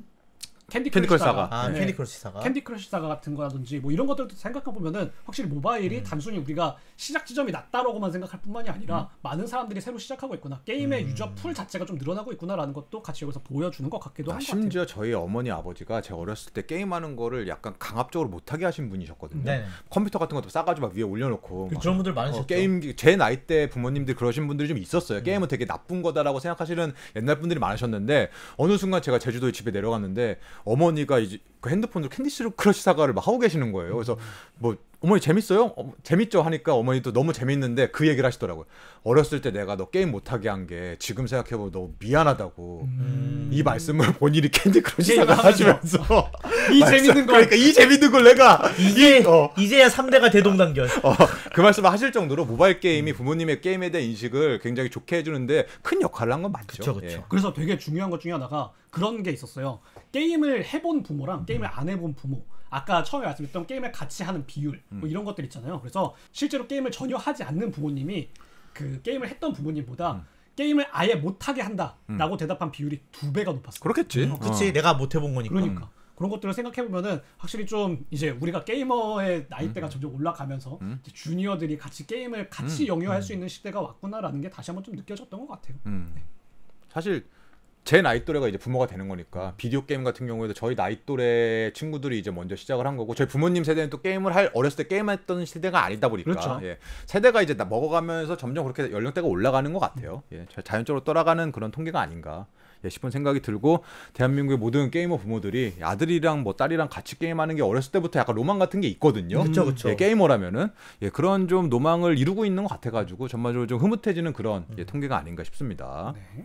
캔디 크러쉬 사가. 캔디 크러쉬 사가. 캔디 크러쉬 사가 같은 거라든지 뭐 이런 것들도 생각해 보면은 확실히 모바일이 단순히 우리가 시작 지점이 낮다라고만 생각할 뿐만이 아니라 많은 사람들이 새로 시작하고 있구나. 게임의 유저 풀 자체가 좀 늘어나고 있구나라는 것도 같이 여기서 보여주는 것 같기도 한 것 같아요. 심지어 저희 어머니 아버지가 제가 어렸을 때 게임하는 거를 약간 강압적으로 못하게 하신 분이셨거든요. 네. 컴퓨터 같은 것도 싸가지고 막 위에 올려놓고 그런 분들 많으셨죠. 게임 제 나이 때 부모님들 그러신 분들이 좀 있었어요. 게임은 되게 나쁜 거다라고 생각하시는 옛날 분들이 많으셨는데 어느 순간 제가 제주도에 집에 내려갔는데 어머니가 이제 그 핸드폰으로 캔디 크러쉬 사가를 막 하고 계시는 거예요. 그래서 뭐 어머니 재밌어요? 재밌죠? 하니까 어머니도 너무 재밌는데 그 얘기를 하시더라고요. 어렸을 때 내가 너 게임 못하게 한 게 지금 생각해보면 너무 미안하다고 이 말씀을 본인이 캔디 크러쉬 사가 하시면서 이 재밌는 거 그러니까 이 재밌는 걸 내가 이제야 3대가 대동단결. 그 말씀을 하실 정도로 모바일 게임이 부모님의 게임에 대한 인식을 굉장히 좋게 해주는데 큰 역할을 한 건 맞죠. 그쵸. 예. 그래서 되게 중요한 것 중에 하나가 그런 게 있었어요. 게임을 해본 부모랑 게임을 안 해본 부모. 아까 처음에 말씀드렸던 게임을 같이 하는 비율 뭐 이런 것들 있잖아요. 그래서 실제로 게임을 전혀 하지 않는 부모님이 그 게임을 했던 부모님보다 게임을 아예 못하게 한다라고 대답한 비율이 2배가 높았어요. 그렇겠지. 그치 내가 못 해본 거니까. 그러니까 그런 것들을 생각해보면은 확실히 좀 이제 우리가 게이머의 나이대가 점점 올라가면서 이제 주니어들이 같이 게임을 같이 영유할 수 있는 시대가 왔구나라는 게 다시 한번 좀 느껴졌던 것 같아요. 네. 사실 제 나이 또래가 이제 부모가 되는 거니까 비디오 게임 같은 경우에도 저희 나이 또래 친구들이 이제 먼저 시작을 한 거고 저희 부모님 세대는 또 게임을 어렸을 때 게임했던 세대가 아니다 보니까 그렇죠. 예. 세대가 이제 먹어가면서 점점 그렇게 연령대가 올라가는 것 같아요. 예. 자연적으로 떠나가는 그런 통계가 아닌가 싶은 생각이 들고 대한민국의 모든 게이머 부모들이 아들이랑 뭐 딸이랑 같이 게임하는 게 어렸을 때부터 약간 로망 같은 게 있거든요. 그쵸. 예, 게이머라면은 그런 좀 로망을 이루고 있는 것 같아가지고 전반적으로 좀 흐뭇해지는 그런 통계가 아닌가 싶습니다. 네.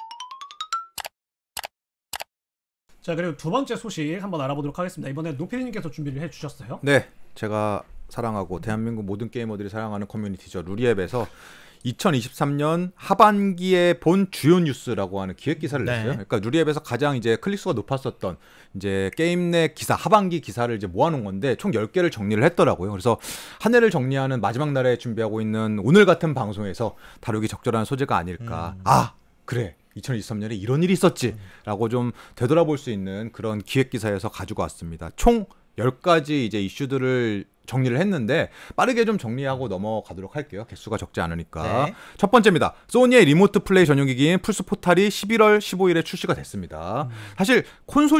자 그리고 두 번째 소식 한번 알아보도록 하겠습니다. 이번에 노피디님께서 준비를 해주셨어요. 네, 제가 사랑하고 대한민국 모든 게이머들이 사랑하는 커뮤니티죠. 루리앱에서 2023년 하반기에 본 주요 뉴스라고 하는 기획 기사를 냈어요. 그러니까 루리앱에서 가장 이제 클릭수가 높았었던 이제 게임 내 기사, 하반기 기사를 이제 모아놓은 건데 총 10개를 정리를 했더라고요. 그래서 한 해를 정리하는 마지막 날에 준비하고 있는 오늘 같은 방송에서 다루기 적절한 소재가 아닐까. 그래. 2023년에 이런 일이 있었지라고 좀 되돌아볼 수 있는 그런 기획 기사에서 가지고 왔습니다. 총 10가지 이제 이슈들을 정리를 했는데 빠르게 좀 정리하고 넘어가도록 할게요. 개수가 적지 않으니까. 네. 첫 번째입니다. 소니의 리모트 플레이 전용기기인 플스 포탈이 11월 15일에 출시가 됐습니다. 사실 콘솔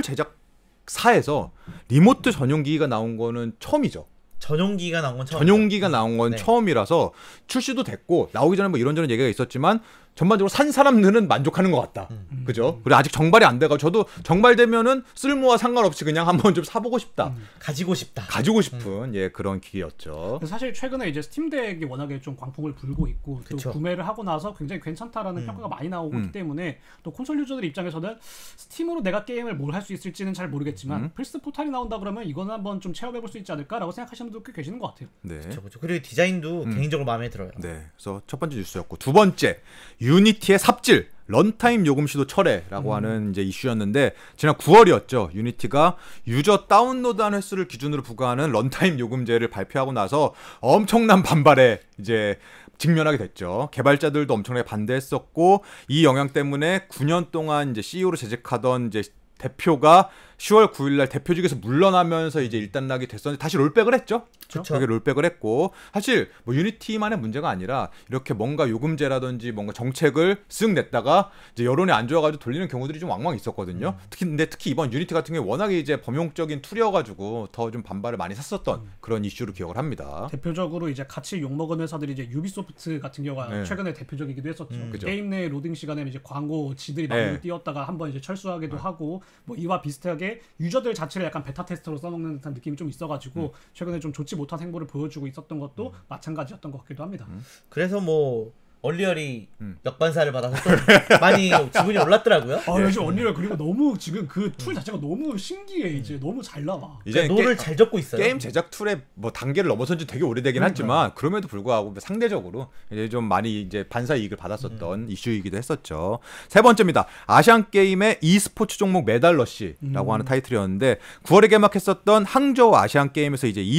제작사에서 리모트 전용기기가 나온 거는 처음이죠. 전용기가 나온 건 전용기가 나온 건 네. 처음이라서 출시도 됐고 나오기 전에 뭐 이런저런 얘기가 있었지만 전반적으로 산 사람들은 만족하는 것 같다. 그죠? 그리고 아직 정발이 안 돼가지고 저도 정발되면은 쓸모와 상관없이 그냥 한번 좀 사보고 싶다. 가지고 싶다. 가지고 싶은 예 그런 기기였죠. 사실 최근에 이제 스팀덱이 워낙에 좀 광풍을 불고 있고 또 그쵸. 구매를 하고 나서 굉장히 괜찮다라는 평가가 많이 나오고 있기 때문에 또 콘솔 유저들 입장에서는 스팀으로 내가 게임을 뭘 할 수 있을지는 잘 모르겠지만 플스 포탈이 나온다 그러면 이거는 한번 좀 체험해볼 수 있지 않을까라고 생각하시는 분도 꽤 계시는 것 같아요. 네. 그렇죠. 그리고 디자인도 개인적으로 마음에 들어요. 네. 그래서 첫 번째 뉴스였고 두 번째 유니티의 삽질 런타임 요금 시도 철회라고 하는 이제 이슈였는데 지난 9월이었죠. 유니티가 유저 다운로드한 횟수를 기준으로 부과하는 런타임 요금제를 발표하고 나서 엄청난 반발에 이제 직면하게 됐죠. 개발자들도 엄청나게 반대했었고 이 영향 때문에 9년 동안 이제 CEO로 재직하던 이제 대표가 10월 9일날 대표직에서 물러나면서 이제 일단락이 됐었는데 다시 롤백을 했죠. 그쵸. 그렇게 롤백을 했고 사실 뭐 유니티만의 문제가 아니라 이렇게 뭔가 요금제라든지 뭔가 정책을 쓱 냈다가 이제 여론이 안 좋아가지고 돌리는 경우들이 좀 왕왕 있었거든요. 특히 이번 유니티 같은 경우에 워낙에 이제 범용적인 툴이어가지고 더 좀 반발을 많이 샀었던 그런 이슈로 기억을 합니다. 대표적으로 이제 같이 욕먹은 회사들이 이제 유비소프트 같은 경우가 네. 최근에 대표적이기도 했었죠. 그죠. 게임 내 로딩 시간에 이제 광고지들이 많이 네. 띄었다가 한번 이제 철수하기도 하고 뭐 이와 비슷하게 유저들 자체를 약간 베타 테스터로 써먹는 듯한 느낌이 좀 있어가지고 최근에 좀 좋지 못한 행보를 보여주고 있었던 것도 마찬가지였던 것 같기도 합니다. 그래서 뭐 얼리얼이 역반사를 받아서 좀 많이 기분이 올랐더라고요. 아 요즘 언리얼 그리고 너무 지금 그 툴 자체가 너무 신기해. 이제 너무 잘 나와. 이제 노를 잘 적고 있어요. 게임 제작 툴의 뭐 단계를 넘어선 지 되게 오래되긴 했지만 그럼에도 불구하고 상대적으로 이제 좀 많이 이제 반사 이익을 받았었던 이슈이기도 했었죠. 세 번째입니다. 아시안 게임의 e스포츠 종목 메달러시라고 하는 타이틀이었는데 9월에 개막했었던 항저우 아시안 게임에서 이제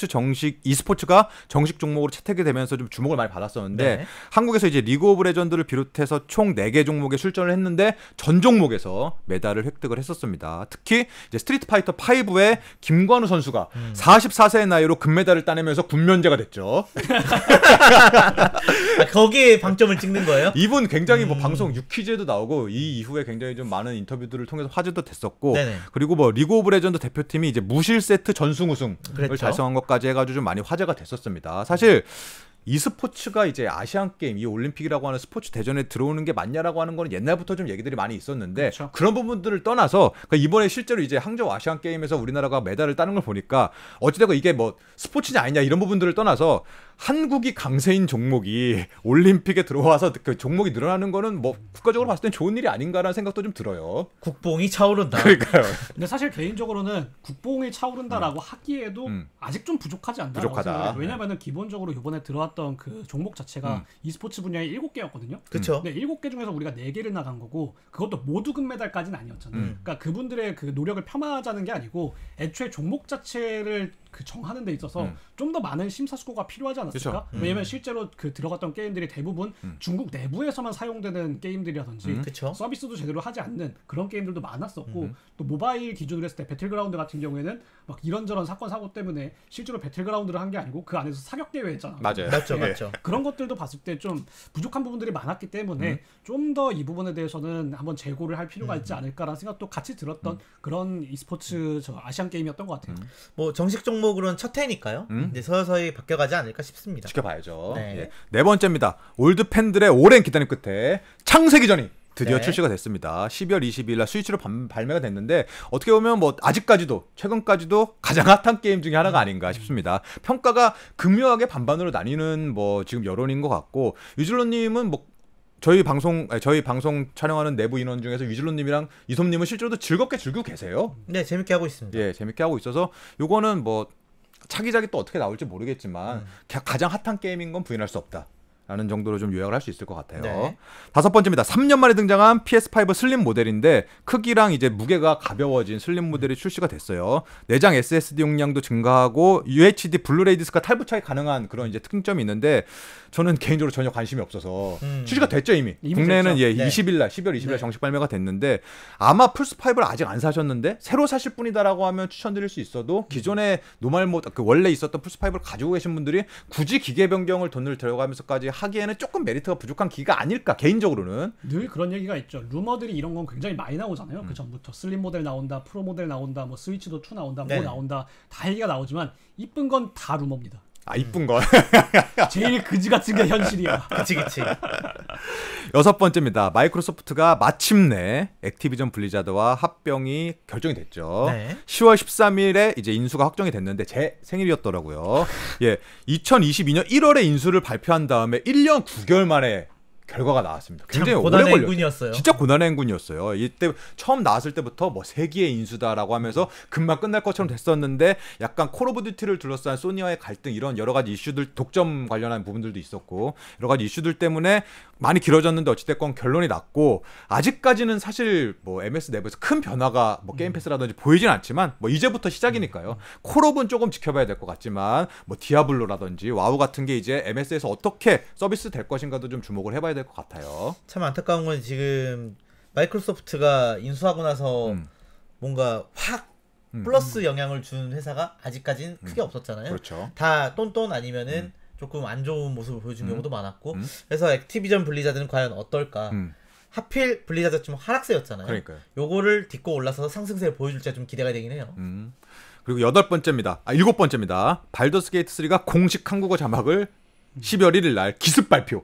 e스포츠가 정식 종목으로 채택이 되면서 좀 주목을 많이 받았었는데 네. 한국에서 이제 리그 오브 레전드를 비롯해서 총 4개 종목에 출전을 했는데 전 종목에서 메달을 획득을 했었습니다. 특히 이제 스트리트 파이터 5의 김관우 선수가 44세의 나이로 금메달을 따내면서 군면제가 됐죠. 아, 거기에 방점을 찍는 거예요? 이분 굉장히 뭐 방송 유퀴즈에도 나오고 이 이후에 굉장히 좀 많은 인터뷰들을 통해서 화제도 됐었고 네네. 그리고 뭐 리그 오브 레전드 대표팀이 이제 무실 세트 전승 우승을 그랬죠. 달성한 것까지 해가지고 좀 많이 화제가 됐었습니다. 사실 e스포츠가 이제 아시안 게임, 이 올림픽이라고 하는 스포츠 대전에 들어오는 게 맞냐라고 하는 거는 옛날부터 좀 얘기들이 많이 있었는데 그렇죠. 그런 부분들을 떠나서 그러니까 이번에 실제로 이제 항저우 아시안 게임에서 우리나라가 메달을 따는 걸 보니까 어찌되건 이게 뭐 스포츠냐 아니냐 이런 부분들을 떠나서 한국이 강세인 종목이 올림픽에 들어와서 그 종목이 늘어나는 거는 뭐 국가적으로 봤을 땐 좋은 일이 아닌가라는 생각도 좀 들어요. 국뽕이 차오른다. 그러니까요. 근데 사실 개인적으로는 국뽕이 차오른다라고 하기에도 아직 좀 부족하지 않나? 부족하다. 왜냐면은 기본적으로 이번에 들어왔던 그 종목 자체가 e스포츠 분야에 7개였거든요. 그쵸. 근데 7개 중에서 우리가 4개를 나간 거고 그것도 모두 금메달까지는 아니었잖아요. 그러니까 그분들의 그 노력을 폄하하자는 게 아니고 애초에 종목 자체를 그 정하는 데 있어서 좀 더 많은 심사숙고가 필요하지 않았을까? 그쵸. 왜냐면 실제로 그 들어갔던 게임들이 대부분 중국 내부에서만 사용되는 게임들이라든지 그쵸. 서비스도 제대로 하지 않는 그런 게임들도 많았었고 또 모바일 기준으로 했을 때 배틀그라운드 같은 경우에는 막 이런저런 사건 사고 때문에 실제로 배틀그라운드를 한 게 아니고 그 안에서 사격 대회 했잖아. 맞아요. 맞죠, 예. 맞죠. 그런 것들도 봤을 때 좀 부족한 부분들이 많았기 때문에 좀 더 이 부분에 대해서는 한번 재고를 할 필요가 있지 않을까라는 생각도 같이 들었던 그런 e스포츠 저 아시안 게임이었던 것 같아요. 뭐 정식 종목으로는 첫 해니까요. 이제 서서히 바뀌어가지 않을까 싶습니다. 지켜봐야죠. 네. 예. 네 번째입니다. 올드 팬들의 오랜 기다림 끝에 창세기전이 드디어 네. 출시가 됐습니다. 12월 22일 날 스위치로 발매가 됐는데 어떻게 보면 뭐 아직까지도 최근까지도 가장 핫한 게임 중에 하나가 아닌가 싶습니다. 평가가 극명하게 반반으로 나뉘는 뭐 지금 여론인 것 같고 유질로님은 뭐 저희 방송 촬영하는 내부 인원 중에서 유질로님이랑 이솜님은 실제로도 즐겁게 즐기고 계세요. 네, 재밌게 하고 있습니다. 예, 재밌게 하고 있어서 요거는 뭐 차기작이 또 어떻게 나올지 모르겠지만 가장 핫한 게임인 건 부인할 수 없다. 라는 정도로 좀 요약을 할 수 있을 것 같아요. 네. 다섯 번째입니다. 3년 만에 등장한 PS5 슬림 모델인데 크기랑 이제 무게가 가벼워진 슬림 모델이 출시가 됐어요. 내장 SSD 용량도 증가하고 UHD 블루레이 디스크가 탈부착이 가능한 그런 이제 특징점이 있는데 저는 개인적으로 전혀 관심이 없어서 출시가 됐죠 이미. 국내에는 됐죠. 예, 네. 20일 20일 네. 정식 발매가 됐는데 아마 플스5를 아직 안 사셨는데 새로 사실 뿐이다라고 하면 추천드릴 수 있어도 기존에 노멀 모드 그 원래 있었던 플스5를 가지고 계신 분들이 굳이 기계 변경을 돈을 들여가면서까지 하기에는 조금 메리트가 부족한 기기가 아닐까 개인적으로는. 늘 그런 얘기가 있죠. 루머들이 이런 건 굉장히 많이 나오잖아요. 그 전부터 슬림 모델 나온다, 프로 모델 나온다, 뭐 스위치도 2 나온다, 뭐 네. 나온다 다 얘기가 나오지만 이쁜 건 다 루머입니다. 아 이쁜 거. 제일 그지 같은 게 현실이야. 그치. 여섯 번째입니다. 마이크로소프트가 마침내 액티비전 블리자드와 합병이 결정이 됐죠. 네. 10월 13일에 이제 인수가 확정이 됐는데 제 생일이었더라고요. 예, 2022년 1월에 인수를 발표한 다음에 1년 9개월 만에 결과가 나왔습니다. 굉장히 참 오래 고난의 걸렸어요. 행군이었어요. 진짜 고난의 행군이었어요. 이때 처음 나왔을 때부터 뭐 세기의 인수다라고 하면서 금방 끝날 것처럼 됐었는데 약간 콜 오브 듀티를 둘러싼 소니와의 갈등 이런 여러 가지 이슈들 독점 관련한 부분들도 있었고 여러 가지 이슈들 때문에 많이 길어졌는데 어찌됐건 결론이 났고 아직까지는 사실 뭐 MS 내부에서 큰 변화가 뭐 게임 패스라든지 보이진 않지만 뭐 이제부터 시작이니까요. 콜옵은 조금 지켜봐야 될 것 같지만 뭐 디아블로라든지 와우 같은 게 이제 MS에서 어떻게 서비스 될 것인가도 좀 주목을 해봐야 될 것 같아요. 참 안타까운 건 지금 마이크로소프트가 인수하고 나서 뭔가 확 플러스 영향을 준 회사가 아직까지는 크게 없었잖아요. 그렇죠. 다 똔똔 아니면은 조금 안 좋은 모습을 보여준 경우도 많았고 그래서 액티비전 블리자드는 과연 어떨까? 하필 블리자드 좀 하락세였잖아요. 그러니까요. 요거를 딛고 올라서서 상승세를 보여줄지 좀 기대가 되긴 해요. 그리고 일곱 번째입니다. 발더스 게이트 3가 공식 한국어 자막을 12월 1일 날 기습 발표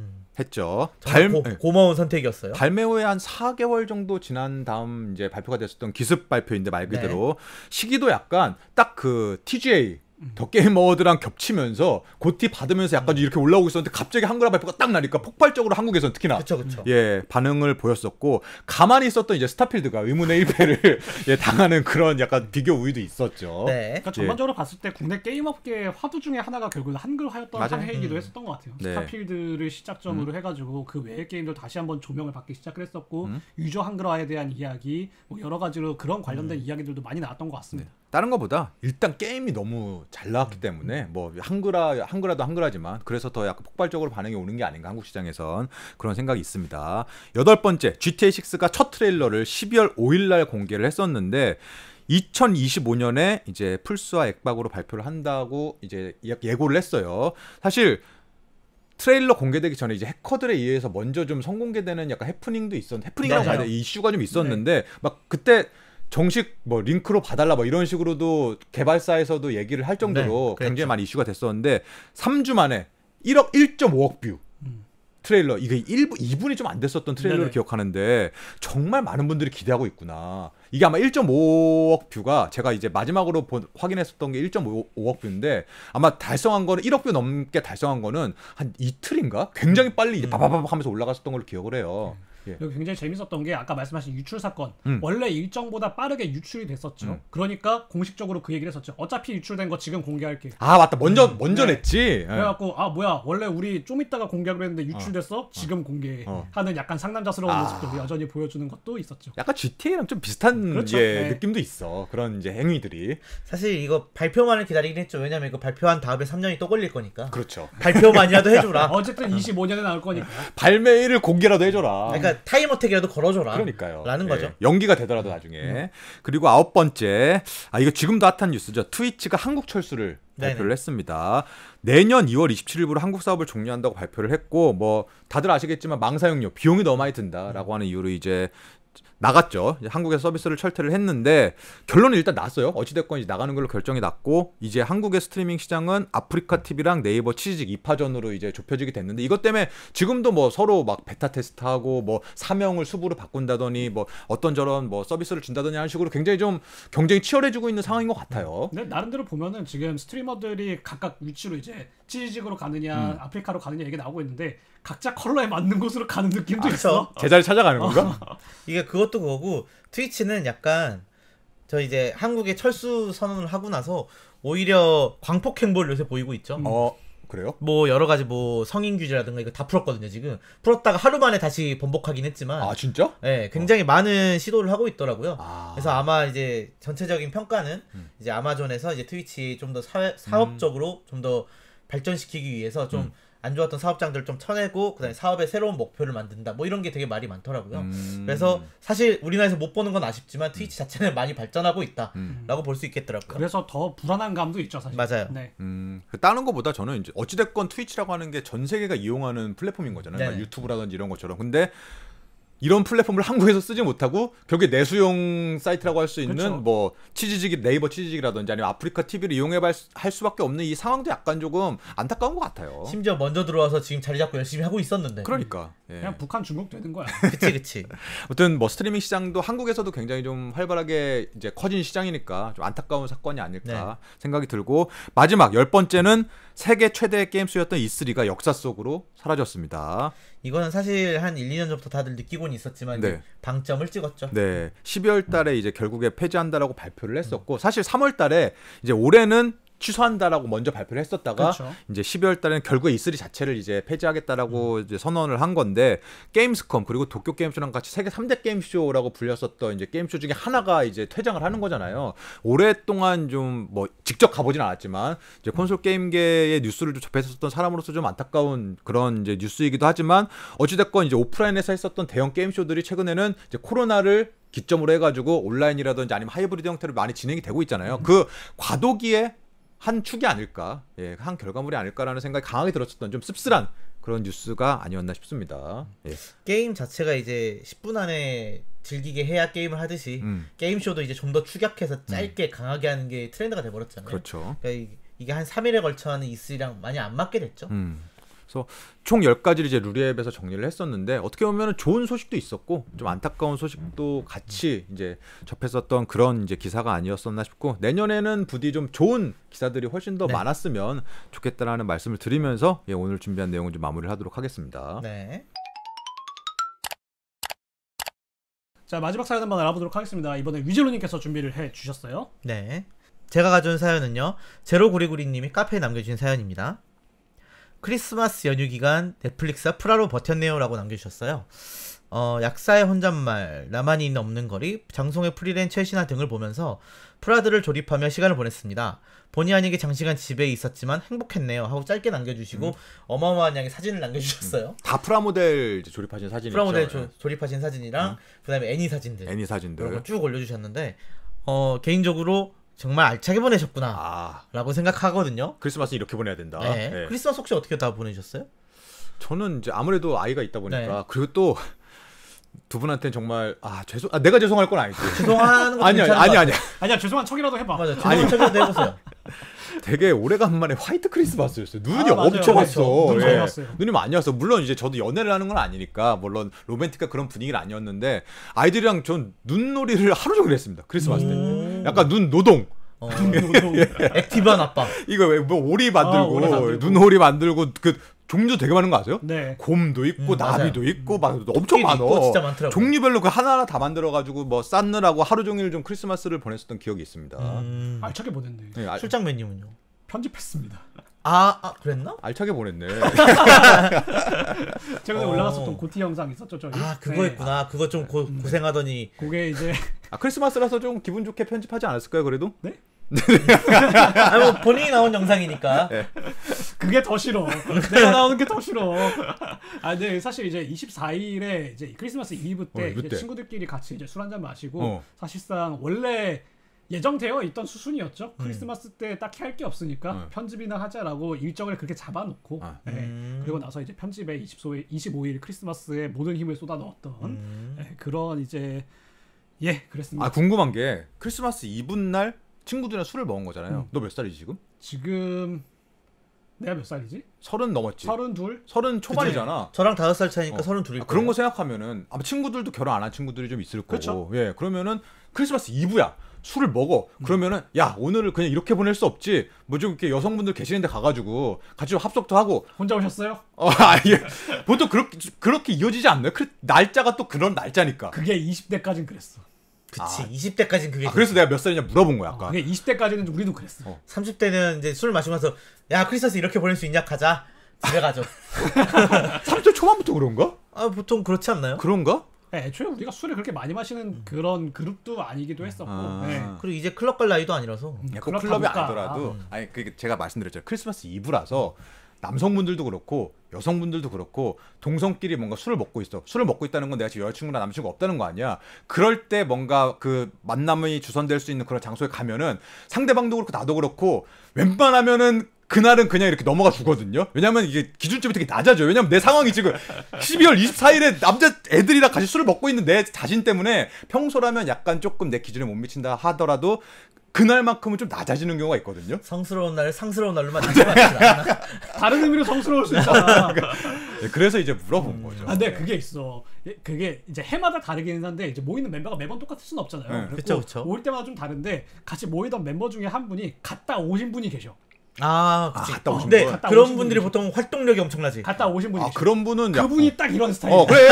했죠. 정말 고마운 선택이었어요. 발매 후에 한 4개월 정도 지난 다음 이제 발표가 됐었던 기습 발표인데 말 그대로 시기도 약간 딱 그 TGA 더 게임 어워드랑 겹치면서 고티 받으면서 약간 이렇게 올라오고 있었는데 갑자기 한글화 발표가 딱 나니까 폭발적으로 한국에서는 특히나 그쵸. 예 반응을 보였었고 가만히 있었던 이제 스타필드가 의문의 일패를 예, 당하는 그런 약간 비교 우위도 있었죠. 네. 그러니까 전반적으로 봤을 때 국내 게임업계의 화두 중에 하나가 결국은 한글화였던 맞아요. 한 해이기도 했었던 것 같아요. 네. 스타필드를 시작점으로 해가지고 그 외의 게임들 다시 한번 조명을 받기 시작을 했었고 유저 한글화에 대한 이야기 뭐 여러 가지로 그런 관련된 이야기들도 많이 나왔던 것 같습니다. 다른 것보다 일단 게임이 너무 잘 나왔기 때문에 뭐 한글화도 한글화지만 그래서 더 약간 폭발적으로 반응이 오는 게 아닌가 한국 시장에선 그런 생각이 있습니다. 여덟 번째 GTA 6가 첫 트레일러를 12월 5일 날 공개를 했었는데 2025년에 이제 플스와 엑박으로 발표를 한다고 이제 예고를 했어요. 사실 트레일러 공개되기 전에 이제 해커들에 의해서 먼저 좀 선공개되는 약간 해프닝도 있었는데 해프닝이라고 봐야 돼. 이슈가 좀 있었는데 막 그때 정식 뭐 링크로 봐달라 뭐 이런 식으로도 개발사에서도 얘기를 할 정도로 네, 굉장히 많이 이슈가 됐었는데 3주 만에 1.5억 뷰 트레일러 이게 2분이 좀 안 됐었던 트레일러를 기억하는데 정말 많은 분들이 기대하고 있구나. 이게 아마 1.5억 뷰가 제가 이제 마지막으로 확인했었던 게 1.5억 뷰인데 아마 달성한 거는 1억 뷰 넘게 달성한 거는 한 이틀인가? 굉장히 빨리 이제 바바바박 하면서 올라갔었던 걸로 기억을 해요. 예. 여기 굉장히 재밌었던 게 아까 말씀하신 유출 사건 원래 일정보다 빠르게 유출이 됐었죠. 그러니까 공식적으로 그 얘기를 했었죠. 어차피 유출된 거 지금 공개할게. 아 맞다 먼저 네. 냈지. 그래갖고 아 뭐야 원래 우리 좀 이따가 공개하기로 했는데 유출됐어? 지금 공개하는 약간 상남자스러운 모습도 여전히 보여주는 것도 있었죠. 약간 GTA랑 좀 비슷한 그렇죠. 예, 네. 느낌도 있어. 그런 이제 행위들이. 사실 이거 발표만을 기다리긴 했죠. 왜냐면 이거 발표한 다음에 3년이 또 걸릴 거니까. 그렇죠. 발표만이라도 해줘라. 어쨌든 25년에 나올 거니까. 발매일을 공개라도 해줘라. 그러니까 타임어택이라도 걸어줘라. 그러니까요. 라는 거죠. 연기가 되더라도 나중에. 그리고 아홉 번째, 이거 지금도 핫한 뉴스죠. 트위치가 한국 철수를 발표를 했습니다. 내년 2월 27일부로 한국 사업을 종료한다고 발표를 했고, 뭐 다들 아시겠지만 망사용료 비용이 너무 많이 든다라고 하는 이유로 이제 나갔죠. 한국에서 서비스를 철퇴를 했는데 결론은 일단 났어요. 어찌됐건 이제 나가는 걸로 결정이 났고 이제 한국의 스트리밍 시장은 아프리카 TV랑 네이버 치즈직 2파전으로 이제 좁혀지게 됐는데 이것 때문에 지금도 뭐 서로 막 베타 테스트하고 뭐 사명을 수부로 바꾼다더니 뭐 어떤 저런 뭐 서비스를 준다더니 하는 식으로 굉장히 좀 경쟁이 치열해지고 있는 상황인 것 같아요. 근데 나름대로 보면은 지금 스트리머들이 각각 위치로 이제 치즈직으로 가느냐 아프리카로 가느냐 얘기 나오고 있는데 각자 컬러에 맞는 곳으로 가는 느낌도 있어. 제자리 찾아가는 건가? 이게 그것도 그거고 트위치는 약간 저 이제 한국의 철수 선언을 하고 나서 오히려 광폭 행보를 요새 보이고 있죠. 그래요? 뭐 여러 가지 뭐 성인 규제라든가 이거 다 풀었거든요 지금. 풀었다가 하루 만에 다시 번복하긴 했지만. 아 진짜? 네, 굉장히 많은 시도를 하고 있더라고요. 아. 그래서 아마 이제 전체적인 평가는 이제 아마존에서 이제 트위치 좀 더 사업적으로 좀 더 발전시키기 위해서 좀 안 좋았던 사업장들을 좀 쳐내고 그다음에 사업의 새로운 목표를 만든다. 뭐 이런 게 되게 말이 많더라고요. 그래서 사실 우리나라에서 못 보는 건 아쉽지만 트위치 자체는 많이 발전하고 있다라고 볼 수 있겠더라고요. 그래서 더 불안한 감도 있죠 사실. 맞아요. 네. 다른 거보다 저는 이제 어찌됐건 트위치라고 하는 게 전 세계가 이용하는 플랫폼인 거잖아요. 네. 그러니까 유튜브라든지 이런 것처럼. 근데 이런 플랫폼을 한국에서 쓰지 못하고 결국에 내수용 사이트라고 할 수 있는 그쵸. 뭐 치즈직이 네이버 치즈직이라든지 아니면 아프리카 TV를 이용해 할 수밖에 없는 이 상황도 약간 조금 안타까운 것 같아요. 심지어 먼저 들어와서 지금 자리 잡고 열심히 하고 있었는데. 그러니까. 예. 그냥 북한 중국 되는 거야. 그치. 아무튼 뭐 스트리밍 시장도 한국에서도 굉장히 좀 활발하게 이제 커진 시장이니까 좀 안타까운 사건이 아닐까 생각이 들고 마지막 10번째는 세계 최대 게임쇼였던 E3가 역사 속으로 사라졌습니다. 이거는 사실 한 1, 2년 전부터 다들 느끼고는 있었지만 네. 이제 방점을 찍었죠. 네. 12월 달에 이제 결국에 폐지한다라고 발표를 했었고 사실 3월 달에 이제 올해는 취소한다라고 먼저 발표를 했었다가 그렇죠. 이제 12월 달에는 결국에 E3 자체를 이제 폐지하겠다라고 이제 선언을 한 건데 게임스컴 그리고 도쿄 게임쇼랑 같이 세계 3대 게임쇼라고 불렸었던 이제 게임쇼 중에 하나가 이제 퇴장을 하는 거잖아요. 오랫동안 좀 뭐 직접 가보진 않았지만 이제 콘솔 게임계의 뉴스를 좀 접했었던 사람으로서 좀 안타까운 그런 이제 뉴스이기도 하지만 어찌됐건 이제 오프라인에서 했었던 대형 게임쇼들이 최근에는 이제 코로나를 기점으로 해가지고 온라인이라든지 아니면 하이브리드 형태로 많이 진행이 되고 있잖아요. 그 과도기에 한 축이 아닐까, 예, 한 결과물이 아닐까라는 생각이 강하게 들었었던 좀 씁쓸한 그런 뉴스가 아니었나 싶습니다. 예. 게임 자체가 이제 10분 안에 즐기게 해야 게임을 하듯이 게임쇼도 이제 좀 더 축약해서 짧게 강하게 하는 게 트렌드가 돼버렸잖아요. 그렇죠. 그러니까 이게 한 3일에 걸쳐 하는 E3랑 많이 안 맞게 됐죠. 그래서 총 10가지를 이제 루리앱에서 정리를 했었는데 어떻게 보면 좋은 소식도 있었고 좀 안타까운 소식도 같이 이제 접했었던 그런 이제 기사가 아니었었나 싶고 내년에는 부디 좀 좋은 기사들이 훨씬 더 많았으면 좋겠다라는 말씀을 드리면서 예, 오늘 준비한 내용을 좀 마무리를 하도록 하겠습니다. 네. 자 마지막 사연 한번 알아보도록 하겠습니다. 이번에 위즐로님께서 준비를 해주셨어요. 네. 제가 가져온 사연은요. 제로구리구리님이 카페에 남겨주신 사연입니다. 크리스마스 연휴 기간 넷플릭스와 프라로 버텼네요 라고 남겨주셨어요. 약사의 혼잣말, 나만이 있는 없는 거리, 장송의 프리랜 최신화 등을 보면서 프라드를 조립하며 시간을 보냈습니다. 본의 아니게 장시간 집에 있었지만 행복했네요 하고 짧게 남겨주시고 어마어마한 양의 사진을 남겨주셨어요. 다 프라모델 이제 조립하신 사진이죠. 프라모델 조립하신 사진이랑 그 다음에 애니 사진들 애니 사진들 이런 거 쭉 올려주셨는데 개인적으로 정말 알차게 보내셨구나 라고 생각하거든요. 크리스마스 이렇게 보내야 된다. 네. 네. 크리스마스 혹시 어떻게 다 보내셨어요? 저는 이제 아무래도 아이가 있다 보니까 그리고 또 두 분한테는 정말 내가 죄송할 건 아니지. 죄송하는 거 아니야. 아니야 죄송한 척이라도 해봐. 맞아. 죄송한 척이라도 해보세요. 되게 오래간만에 화이트 크리스마스였어요. 눈이 맞아요. 엄청 왔어. 눈이 많이 왔어요. 눈이 많이 왔어. 물론 이제 저도 연애를 하는 건 아니니까 물론 로맨틱한 그런 분위기는 아니었는데 아이들이랑 전 눈놀이를 하루 종일 했습니다. 크리스마스 때. 약간 눈 노동. 액티브한 아빠. 이거 왜 뭐 오리 만들고 오리 만들고. 눈오리 만들고 그 종류 되게 많은 거 아세요? 네. 곰도 있고 나비도 맞아요. 있고 막 엄청 많아. 있고, 진짜 많더라고요. 종류별로 그 하나하나 다 만들어가지고 뭐 쌌느라고 하루 종일 좀 크리스마스를 보냈었던 기억이 있습니다. 알차게 보냈네. 네, 출장맨님은요? 편집했습니다. 그랬나? 알차게 보냈네. 최근에 올라갔었던 고티 영상 있었죠 저희. 그거였구나. 그거 좀 고생하더니. 그게 이제 크리스마스라서 좀 기분 좋게 편집하지 않았을까요 그래도? 네? 뭐 본인이 나온 영상이니까. 네. 그게 더 싫어. 내가 나오는 게 더 싫어. 네, 사실 이제 24일에 이제 크리스마스 이브 때 이브 이제 때. 친구들끼리 같이 이제 술 한잔 마시고 사실상 원래 예정되어 있던 수순이었죠. 크리스마스 때 딱히 할 게 없으니까 편집이나 하자라고 일정을 그렇게 잡아놓고 그리고 나서 이제 편집에 25일 크리스마스에 모든 힘을 쏟아 넣었던 그런 이제 그랬습니다. 궁금한 게 크리스마스 이브 날 친구들이랑 술을 먹은 거잖아요. 너 몇 살이지 지금? 지금 내가 몇 살이지? 30 넘었지. 32? 30 초반이잖아. 저랑 5살 차이니까 32일. 그런 거 생각하면은 아마 친구들도 결혼 안 한 친구들이 좀 있을 거고. 그쵸? 예, 그러면은 크리스마스 이브야. 술을 먹어. 그러면은 야 오늘을 그냥 이렇게 보낼 수 없지. 뭐 좀 이렇게 여성분들 계시는데 가가지고 같이 좀 합석도 하고. 혼자 오셨어요? 보통 그렇게 이어지지 않나요? 날짜가 또 그런 날짜니까. 그게 20대까진 그랬어. 그치. 20대까지는 그게. 그래서 내가 몇 살이냐 물어본 거야 아까. 그게 20대까지는 우리도 그랬어. 30대는 이제 술 마시고 나서 야 크리스마스 이렇게 보낼 수 있냐 가자. 집에 가죠. 30대 초반부터 그런가? 보통 그렇지 않나요? 그런가? 네, 애초에 우리가 술을 그렇게 많이 마시는 그런 그룹도 아니기도 했었고. 네. 그리고 이제 클럽 갈 나이도 아니라서. 꼭 클럽이 아니더라도 아니 그 제가 말씀드렸죠. 크리스마스 이브라서 남성분들도 그렇고 여성분들도 그렇고 동성끼리 뭔가 술을 먹고 있어. 술을 먹고 있다는 건 내가 지금 여자친구나 남자친구가 없다는 거 아니야. 그럴 때 뭔가 그 만남이 주선될 수 있는 그런 장소에 가면은 상대방도 그렇고 나도 그렇고 웬만하면은 그날은 그냥 이렇게 넘어가 주거든요. 왜냐면 이게 기준점이 되게 낮아져요. 왜냐면 내 상황이 지금 12월 24일에 남자 애들이랑 같이 술을 먹고 있는 내 자신 때문에 평소라면 약간 조금 내 기준에 못 미친다 하더라도 그날만큼은 좀 낮아지는 경우가 있거든요. 성스러운 날, 상스러운 날로만 낮아지지 않아. 다른 의미로 성스러울 수 있잖아. 그래서 이제 물어본 거죠. 근데 그게 있어. 그게 이제 해마다 다르긴 한데 이제 모이는 멤버가 매번 똑같을 수는 없잖아요. 그쵸. 모일 때마다 좀 다른데 같이 모이던 멤버 중에 한 분이 갔다 오신 분이 계셔. 그치. 갔다 오신 근데 분. 그런 분들이 보통 활동력이 엄청나지. 갔다 오신 분이 계셔. 그런 분은 그분이 딱 이런 스타일이야. 그래.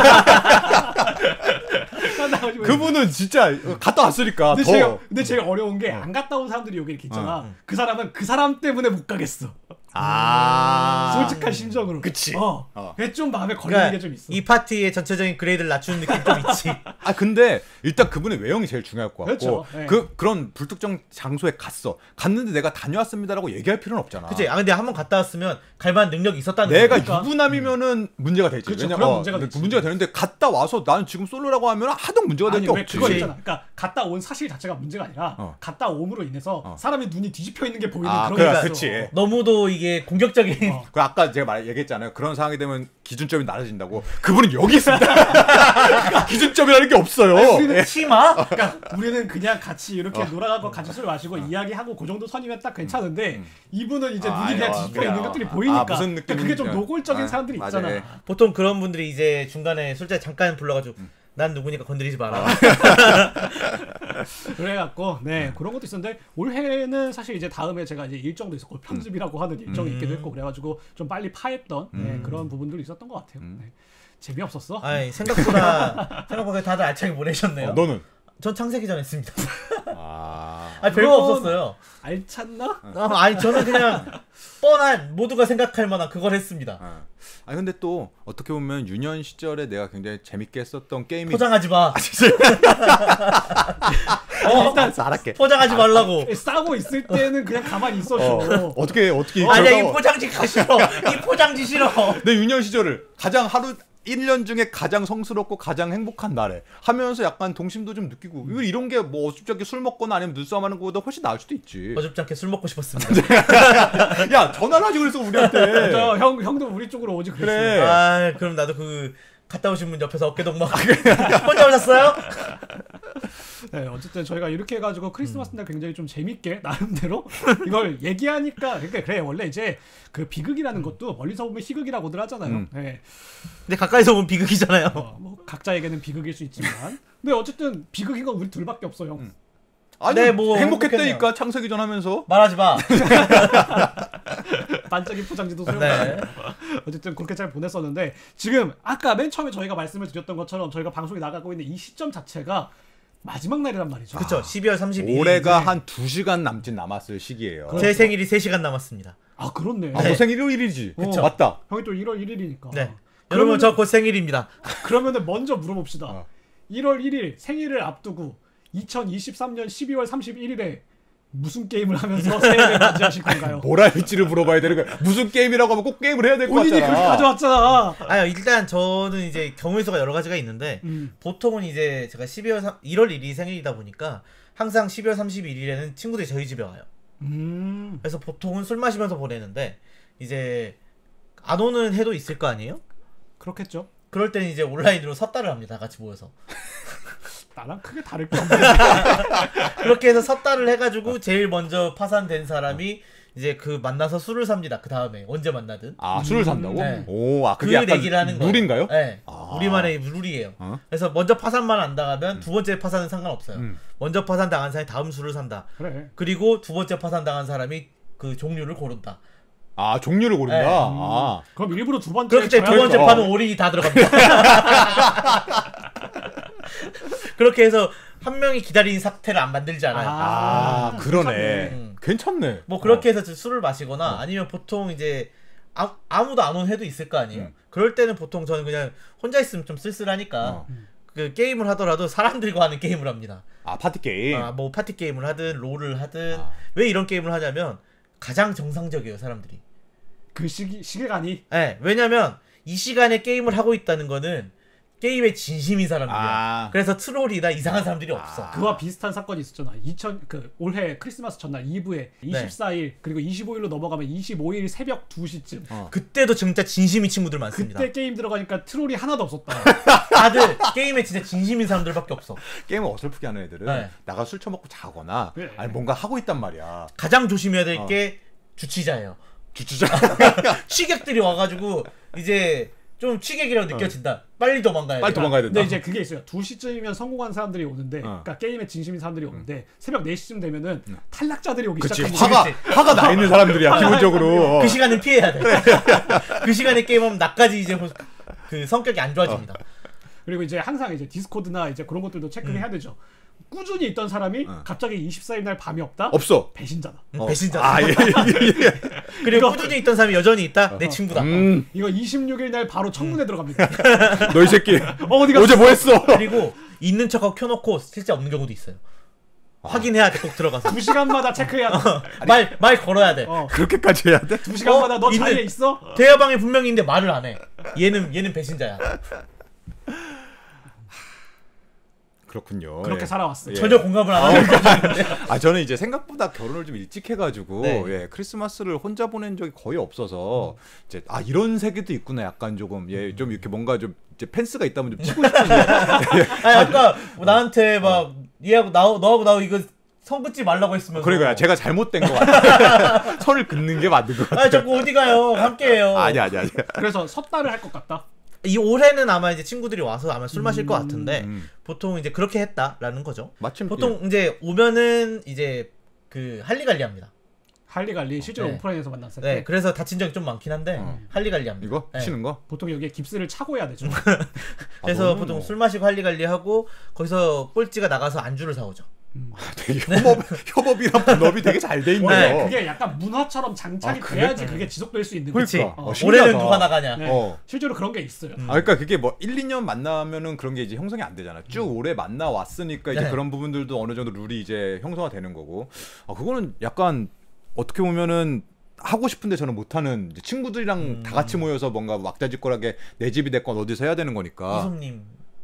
갔다 오신 분이. 그분은 진짜 갔다 왔으니까 근데 제가 어려운 게 안 갔다 온 사람들이 여기 이렇게 있잖아. 그 사람은 그 사람 때문에 못 가겠어. 솔직한 심정으로. 그치. 그게 좀 마음에 걸리는 그러니까 게 좀 있어. 이 파티의 전체적인 그레이드를 낮추는 느낌 좀 있지. 근데 일단 그분의 외형이 제일 중요할 것 같고 그렇죠. 네. 그런 불특정 장소에 갔는데 내가 다녀왔습니다라고 얘기할 필요는 없잖아. 그치. 근데 한번 갔다 왔으면 갈만한 능력이 있었다는 내가 거니까. 유부남이면은 문제가 되지. 그렇죠. 왜냐면 그런 문제가 되지. 문제가 되는데 갔다 와서 나는 지금 솔로라고 하면 하등 문제가 될 게 왜 없지. 그거 있잖아. 그러니까 갔다 온 사실 자체가 문제가 아니라 갔다 옴으로 인해서 사람의 눈이 뒤집혀 있는 게 보이는 그런 게 있어. 그치. 너무도 이게 공격적인. 그 아까 제가 얘기했잖아요. 그런 상황이 되면 기준점이 낮아진다고. 그분은 여기 있습니다. 기준점이라는 게 없어요. 우리는 치마? 그러니까 우리는 그냥 같이 이렇게 놀아가고 같이 술 마시고 이야기하고 그 정도 선이면 딱 괜찮은데 이분은 이제 눈이 그냥 뒤집혀 있는 것들이 보이니까 무슨 느낌인지. 그게 좀 노골적인 사람들이 맞아. 있잖아. 보통 그런 분들이 이제 중간에 술자리 잠깐 불러가지고 난 누구니까 건드리지 마라. 그래갖고 그런 것도 있었는데 올해는 사실 이제 다음에 제가 이제 일정도 있었고 편집이라고 하는 일정이 있기도 했고 그래가지고 좀 빨리 파했던 그런 부분들이 있었던 것 같아요. 재미없었어? 아니 생각보다 다들 알차게 보내셨네요. 너는? 전 창세기전 했습니다. 그건 별거 없었어요. 알찼나? 아니 저는 그냥 뻔한 모두가 생각할 만한 그걸 했습니다. 근데 또 어떻게 보면 유년 시절에 내가 굉장히 재밌게 했었던 게임이 포장하지 마. 일단 알았게. 포장하지 말라고. 싸고 있을 때는 그냥 가만히 있어줘. 어떻게 아니야 이 포장지 가 싫어. 이 포장지 싫어. 내 유년 시절을 가장 1년 중에 가장 성스럽고 가장 행복한 날에 하면서 약간 동심도 좀 느끼고 이런 게 뭐 어줍지 않게 술 먹거나 아니면 눈싸움하는 것보다 훨씬 나을 수도 있지. 어줍지 않게 술 먹고 싶었습니다. 야 전화를 하지 그랬어 우리한테. 형도 우리 쪽으로 오지 그랬어. 그래. 그럼 나도 그 갔다 오신 분 옆에서 어깨동무 혼자 오셨어요? 네, 어쨌든 저희가 이렇게 해가지고 크리스마스 날 굉장히 좀 재밌게 나름대로 이걸 얘기하니까 그래 원래 이제 그 비극이라는 것도 멀리서 보면 희극이라고들 하잖아요. 네. 근데 가까이서 보면 비극이잖아요. 뭐 각자에게는 비극일 수 있지만, 근데 어쨌든 비극인 건 우리 둘밖에 없어 형. 아니 네, 뭐 행복했다니까 창세기전 하면서. 말하지 마. 반짝이 포장지도 소용없고. 네. 어쨌든 그렇게 잘 보냈었는데 지금 아까 맨 처음에 저희가 말씀을 드렸던 것처럼 저희가 방송이 나가고 있는 이 시점 자체가 마지막 날이란 말이죠. 그렇죠. 12월 32일. 올해가 한 2시간 남짓 남았을 시기예요. 제 생일이 3시간 남았습니다. 아 그렇네. 너 생일이 1일이지. 그쵸. 맞다. 형이 또 1월 1일이니까. 네. 여러분 저 곧 생일입니다. 그러면은 먼저 물어봅시다. 1월 1일 생일을 앞두고 2023년 12월 31일에 무슨 게임을 하면서 새해를 맞이하실 건가요? 뭐라 할지를 물어봐야 되는 거야. 무슨 게임이라고 하면 꼭 게임을 해야 될 것 같잖아. 본인이 그렇게 가져왔잖아. 일단 저는 이제 경우의 수가 여러 가지가 있는데 보통은 이제 제가 1월 1일이 생일이다 보니까 항상 12월 31일에는 친구들이 저희 집에 와요. 그래서 보통은 술 마시면서 보내는데 이제 안 오는 해도 있을 거 아니에요? 그렇겠죠. 그럴 때는 이제 온라인으로 섰다를 합니다. 같이 모여서. 나랑 크게 다를 게 없네. 그렇게 해서 섰다를 해가지고 제일 먼저 파산된 사람이 이제 그 만나서 술을 삽니다. 그 다음에 언제 만나든. 술을 산다고? 네. 그게 그 약간 내기를 하는 거예요. 룰인가요? 네. 우리만의 룰이에요. 그래서 먼저 파산만 안 당하면 두 번째 파산은 상관없어요. 먼저 파산 당한 사람이 다음 술을 산다. 그래. 그리고 두 번째 파산 당한 사람이 그 종류를 고른다. 종류를 고른다. 네. 그럼 일부러 두 번째 그렇기 때문에 두 번째 판은 올인이 다 들어갑니다. 그렇게 해서 한 명이 기다리는 사태를 안 만들지 않아요. 아, 그러네. 괜찮네. 뭐 그렇게 해서 술을 마시거나 아니면 보통 이제 아무도 안 온 해도 있을 거 아니에요. 그럴 때는 보통 저는 그냥 혼자 있으면 좀 쓸쓸하니까 그 게임을 하더라도 사람들과 하는 게임을 합니다. 아, 파티 게임. 뭐 파티 게임을 하든 롤을 하든 왜 이런 게임을 하냐면 가장 정상적이에요, 사람들이. 그 시계간이. 네, 왜냐면 이 시간에 게임을 하고 있다는 거는 게임에 진심인 사람들이야. 그래서 트롤이나 이상한 사람들이 없어. 그와 비슷한 사건이 있었잖아. 올해 크리스마스 전날 이브에 24일 그리고 25일로 넘어가면 25일 새벽 2시쯤. 그때도 진짜 진심인 친구들 많습니다. 그때 게임 들어가니까 트롤이 하나도 없었다. 다들 게임에 진짜 진심인 사람들밖에 없어. 게임을 어설프게 하는 애들은 나가 술 처먹고 자거나 아니 뭔가 하고 있단 말이야. 가장 조심해야 될 게 주치자예요. 주치자. 취객들이 와가지고 이제 좀 취객이라고 느껴진다. 빨리 도망가야 돼. 빨리 도망가야 된다. 근데 이제 그게 있어요. 2시쯤이면 성공한 사람들이 오는데, 그러니까 게임에 진심인 사람들이 오는데 새벽 4시쯤 되면은 탈락자들이 오기 시작합니다. 화가 나 있는 사람들이야 기본적으로. 그 시간은 피해야 돼. 그 시간에 게임하면 나까지 이제 그 성격이 안 좋아집니다. 그리고 이제 항상 이제 디스코드나 이제 그런 것들도 체크를 해야 되죠. 꾸준히 있던 사람이 갑자기 24일 날 밤이 없다? 없어. 배신자다. 배신자다. 아, 예. 그리고 꾸준히 있던 사람이 여전히 있다? 내 친구다. 이거 26일 날 바로 청문회 들어갑니다. 너 이 새끼. 어디 갔어? 어제 뭐 했어? 그리고 있는 척하고 켜놓고 실제 없는 경우도 있어요. 확인해야 돼. 꼭 들어가서 2시간마다 체크해야 돼. 말 걸어야 돼. 그렇게까지 해야 돼? 2시간마다 너 자리에 있어? 대화방에 분명히 있는데 말을 안 해. 얘는 배신자야. 그렇군요. 그렇게 살아왔어요. 전혀 공감을 안 하는 아, 저는 이제 생각보다 결혼을 좀 일찍 해가지고 네. 크리스마스를 혼자 보낸 적이 거의 없어서 이제 이런 세계도 있구나. 약간 조금 좀 이렇게 뭔가 좀 이제 펜스가 있다면 좀 치고 싶은데. 아니 아까 나한테 막 얘하고 너하고 나 이거 선 긋지 말라고 했으면서. 그러니까 제가 잘못된 것 같아. 선을 긋는 게 맞는 것 같아. 아 자꾸 어디 가요? 함께해요. 아니야. 그래서 섰다를 할 것 같다. 이 올해는 아마 이제 친구들이 와서 아마 술 마실 것 같은데 보통 이제 그렇게 했다라는 거죠. 마침 보통 이제 오면은 이제 그 할리갈리합니다. 할리갈리 실제로 오프라인에서 만났을 때. 네, 그래서 다친 적이 좀 많긴 한데 할리갈리합니다. 이거 치는 거? 보통 여기에 깁스를 차고 해야 되죠. 그래서 보통 술 마시고 할리갈리하고 거기서 꼴찌가 나가서 안주를 사오죠. 되게 협업이랑 분업이 되게 잘 돼 있네요. 네, 그게 약간 문화처럼 장착이 돼야지 그게 지속될 수 있는 거지. 그러니까. 올해는 누가 나가냐. 네, 실제로 그런 게 있어요. 그러니까 그게 뭐 1, 2년 만나면은 그런 게 이제 형성이 안 되잖아. 쭉 오래 만나 왔으니까 이제 그런 부분들도 어느 정도 룰이 이제 형성화 되는 거고. 그거는 약간 어떻게 보면은 하고 싶은데 저는 못하는 친구들이랑 다 같이 모여서 뭔가 왁자지껄하게 내 집이 됐건 어디서 해야 되는 거니까. 이솜님.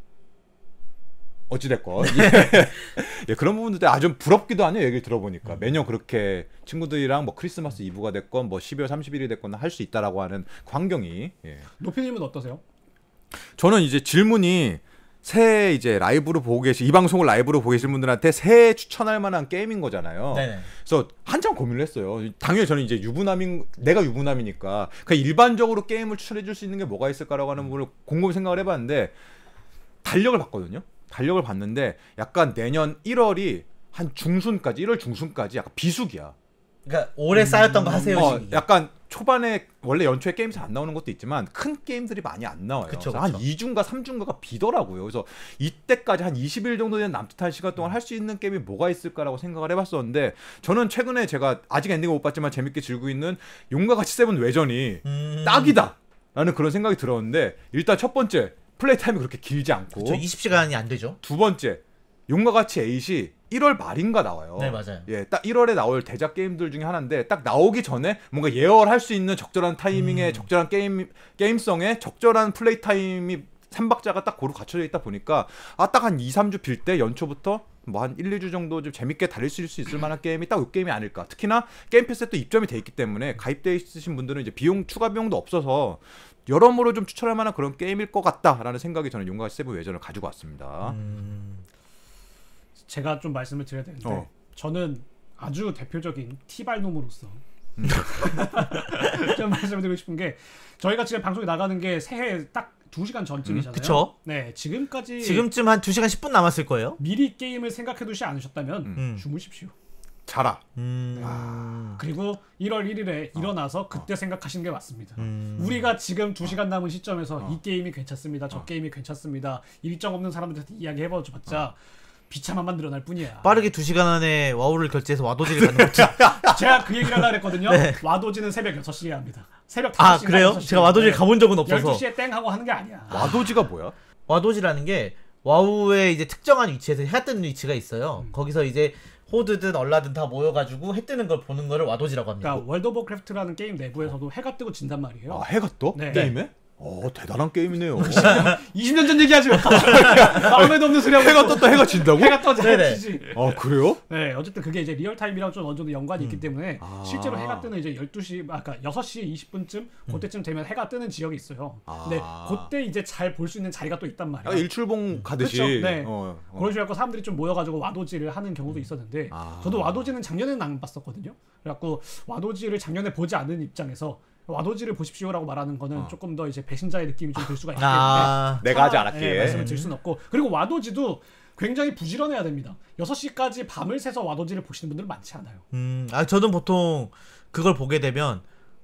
어찌됐건 예, 그런 부분들 아주 부럽기도 하네요. 얘기를 들어보니까 매년 그렇게 친구들이랑 뭐 크리스마스 이브가 됐건 뭐 12월 30일이 됐건 할 수 있다라고 하는 환경이. 노피님은 어떠세요? 저는 이제 질문이 새해 이제 라이브로 보고 이 방송을 라이브로 보고 계신 분들한테 새해 추천할 만한 게임인 거잖아요. 네네. 그래서 한참 고민을 했어요. 당연히 저는 이제 내가 유부남이니까 그냥 일반적으로 게임을 추천해 줄 수 있는 게 뭐가 있을까라고 하는 부분을 곰곰이 생각을 해봤는데 달력을 봤거든요. 달력을 봤는데 약간 내년 1월이 한 중순까지 1월 중순까지 약간 비수기야. 그러니까 올해 쌓였던 거 하세요. 약간 초반에 원래 연초에 게임이 잘 안 나오는 것도 있지만 큰 게임들이 많이 안 나와요. 그쵸. 한 2주인가 3주인가가 비더라고요. 그래서 이때까지 한 20일 정도 되는 남짓한 시간 동안 할 수 있는 게임이 뭐가 있을까라고 생각을 해봤었는데 저는 최근에 제가 아직 엔딩을 못 봤지만 재밌게 즐기고 있는 용과 같이 세븐 외전이 딱이다 라는 그런 생각이 들었는데 일단 첫 번째 플레이 타임이 그렇게 길지 않고 20시간이 안 되죠. 두 번째 용과 같이 8이 1월 말인가 나와요. 네, 맞아요. 예, 딱 1월에 나올 대작 게임들 중에 하나인데 딱 나오기 전에 뭔가 예열할 수 있는 적절한 타이밍에 적절한 게임성에 적절한 플레이 타임이 3박자가 딱 고루 갖춰져 있다 보니까 딱 한 2, 3주 빌 때 연초부터 뭐 한 1, 2주 정도 좀 재밌게 달릴 수 있을 만한 게임이 딱 이 게임이 아닐까. 특히나 게임 패스에 또 입점이 돼 있기 때문에 가입돼 있으신 분들은 이제 추가 비용도 없어서 여러모로 좀 추천할 만한 그런 게임일 것 같다라는 생각이 저는 용과 같이 세븐 외전을 가지고 왔습니다. 제가 좀 말씀을 드려야 되는데 저는 아주 대표적인 티발놈으로서 좀 말씀드리고 싶은 게 저희가 지금 방송에 나가는 게 새해 딱 2시간 전쯤이잖아요. 그쵸? 네, 지금까지 지금쯤 한 2시간 10분 남았을 거예요. 미리 게임을 생각해 두지 않으셨다면 주무십시오. 자라. 그리고 1월 1일에 일어나서 그때 생각하시는 게 맞습니다. 우리가 지금 2시간 남은 시점에서 이 게임이 괜찮습니다. 저 게임이 괜찮습니다. 일정 없는 사람들한테 이야기해봐봤자 비참함만 늘어날 뿐이야. 빠르게 2시간 안에 와우를 결제해서 와도지를 가는 거죠. 제가 그 얘기를 하려고 했거든요. 네. 와도지는 새벽 6시에 합니다. 새벽 5시에. 아 그래요? 제가 와도지를 가본 적은 없어서. 12시에 땡 하고 하는 게 아니야. 와도지가 뭐야? 와도지라는 게 와우의 이제 특정한 위치에서 해가 뜨는 위치가 있어요. 거기서 이제 호드든 얼라든 다 모여가지고 해 뜨는 걸 보는 거를 와도지라고 합니다. 그러니까 월드 오브 크래프트라는 게임 내부에서도 해가 뜨고 진단 말이에요. 아 해가 떠? 네. 게임에? 대단한 게임이네요. 20년 전 얘기하지 마. 아무에도 없는 소리 하고 해가 있어. 떴다 해가 진다고? 해가 떠 네네. 지지. 아 그래요? 네, 어쨌든 그게 이제 리얼타임이랑 좀 어느 정도 연관이 있기 때문에 실제로 해가 뜨는 이제 12시, 그러니까 6시 20분쯤 그때쯤 되면 해가 뜨는 지역이 있어요. 근데 그때 이제 잘 볼 수 있는 자리가 또 있단 말이야. 일출봉 가듯이. 그렇죠. 네. 그런 식으로 해서 사람들이 좀 모여가지고 와도지를 하는 경우도 있었는데 저도 와도지는 작년에는 안 봤었거든요. 그래갖고 와도지를 작년에 보지 않은 입장에서 와도지를 보십시오라고 말하는 거는 조금 더 이제 배신자의 느낌이 좀 들 수가 있기 때문에 내가 하지 않았기에 말씀을 드릴 수는 없고, 그리고 와도지도 굉장히 부지런해야 됩니다. 6시까지 밤을 새서 와도지를 보시는 분들은 많지 않아요. 저는 보통 그걸 보게 되면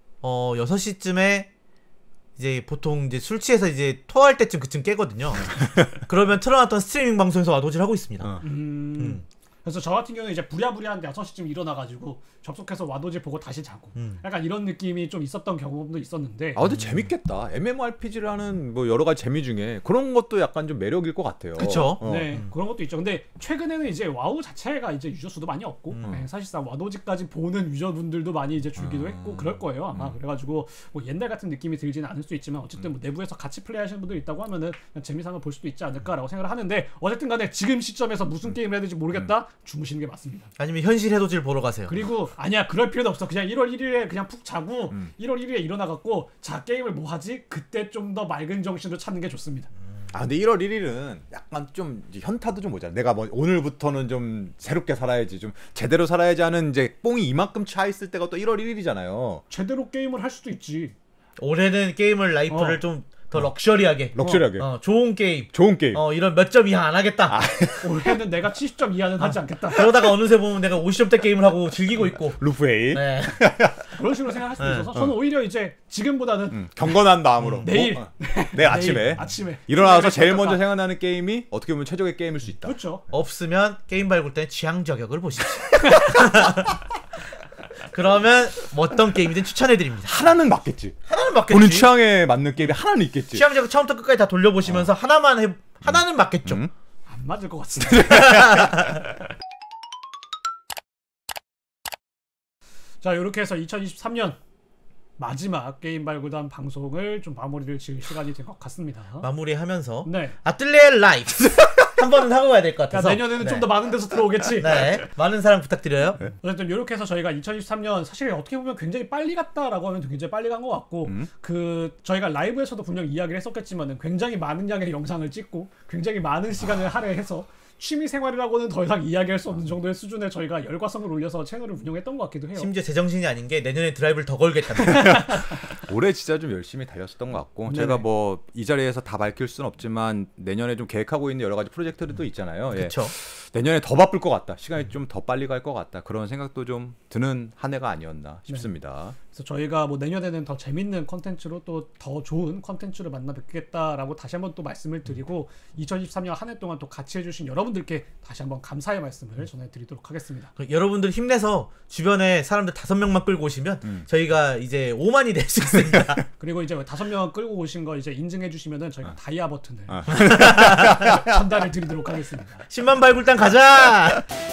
6시쯤에 이제 보통 이제 술 취해서 이제 토할 때쯤 그쯤 깨거든요. 그러면 틀어놨던 스트리밍 방송에서 와도지를 하고 있습니다. 그래서 저 같은 경우는 이제 부랴부랴한데 6시쯤 일어나가지고 접속해서 와도지 보고 다시 자고 약간 이런 느낌이 좀 있었던 경험도 있었는데. 근데 재밌겠다. MMORPG라는 뭐 여러 가지 재미 중에 그런 것도 약간 좀 매력일 것 같아요. 그쵸? 네, 그런 것도 있죠. 근데 최근에는 이제 와우 자체가 이제 유저 수도 많이 없고 사실상 와도지까지 보는 유저분들도 많이 이제 줄기도 했고 그럴 거예요 아마. 그래가지고 뭐 옛날 같은 느낌이 들지는 않을 수 있지만 어쨌든 뭐 내부에서 같이 플레이하시는 분들 있다고 하면은 그냥 재미삼아 볼 수도 있지 않을까라고 생각을 하는데, 어쨌든 간에 지금 시점에서 무슨 게임을 해야 될지 모르겠다. 주무시는 게 맞습니다. 아니면 현실 해돋이를 보러 가세요. 그리고 아니야, 그럴 필요도 없어. 그냥 1월 1일에 그냥 푹 자고 1월 1일에 일어나갖고 자 게임을 뭐 하지? 그때 좀 더 맑은 정신으로 찾는 게 좋습니다. 근데 1월 1일은 약간 좀 현타도 좀 오잖아. 내가 뭐 오늘부터는 좀 새롭게 살아야지, 좀 제대로 살아야지 하는 이제 뽕이 이만큼 차 있을 때가 또 1월 1일이잖아요. 제대로 게임을 할 수도 있지. 올해는 게임을 라이프를 좀 더 럭셔리하게, 좋은 게임, 이런 몇 점 이하 안 하겠다. 올해는 내가 70점 이하는 하지 않겠다. 그러다가 어느새 보면 내가 50점대 게임을 하고 즐기고 있고. 루프웨이. 네. 그런 식으로 생각할 수도 있어서 저는 오히려 이제 지금보다는 경건한 마음으로 내일 내일 아침에 일어나서 제일 먼저 생각나는 게임이 어떻게 보면 최적의 게임일 수 있다. 그렇죠. 없으면 게임 발굴 때는 취향 저격을 보십시오. 그러면 어떤 게임이든 추천해드립니다. 하나는 맞겠지. 하나는 맞겠지. 본인 취향에 맞는 게임이 하나는 있겠지. 취향 저격 처음부터 끝까지 다 돌려보시면서 하나는 맞겠죠. 안 맞을 것 같습니다. 자, 이렇게 해서 2023년 마지막 게임 발굴단 방송을 좀 마무리를 지을 시간이 된 것 같습니다. 마무리하면서 네. 아뜰리에 라이프 한 번은 하고 가야 될 것 같아서. 내년에는 좀 더 많은 데서 들어오겠지. 네. 많은 사랑 부탁드려요. 어쨌든 이렇게 해서 저희가 2023년 사실 어떻게 보면 굉장히 빨리 갔다라고 하면 굉장히 빨리 간 것 같고 그 저희가 라이브에서도 분명 이야기를 했었겠지만은 굉장히 많은 양의 영상을 찍고 굉장히 많은 시간을 할애해서 취미 생활이라고는 더 이상 이야기할 수 없는 정도의 수준에 저희가 열과성을 올려서 채널을 운영했던 것 같기도 해요. 심지어 제정신이 아닌 게 내년에 드라이브를 더 걸겠답니다. 올해 진짜 좀 열심히 달렸었던 것 같고, 네네. 제가 뭐 이 자리에서 다 밝힐 수는 없지만 내년에 좀 계획하고 있는 여러 가지 프로젝트들도 있잖아요. 그렇죠. 내년에 더 바쁠 것 같다. 시간이 좀 더 빨리 갈 것 같다. 그런 생각도 좀 드는 한 해가 아니었나 싶습니다. 그래서 저희가 뭐 내년에는 더 재밌는 컨텐츠로 또 더 좋은 컨텐츠를 만나 뵙겠다라고 다시 한번 또 말씀을 드리고 2023년 한 해 동안 또 같이 해주신 여러분들께 다시 한번 감사의 말씀을 전해드리도록 하겠습니다. 여러분들 힘내서 주변에 사람들 5명만 끌고 오시면 저희가 이제 5만이 될 수 있습니다. 그리고 이제 5명 끌고 오신 거 이제 인증해 주시면은 저희가 다이아 버튼을 전달을 드리도록 하겠습니다. 10만 발굴단 가자.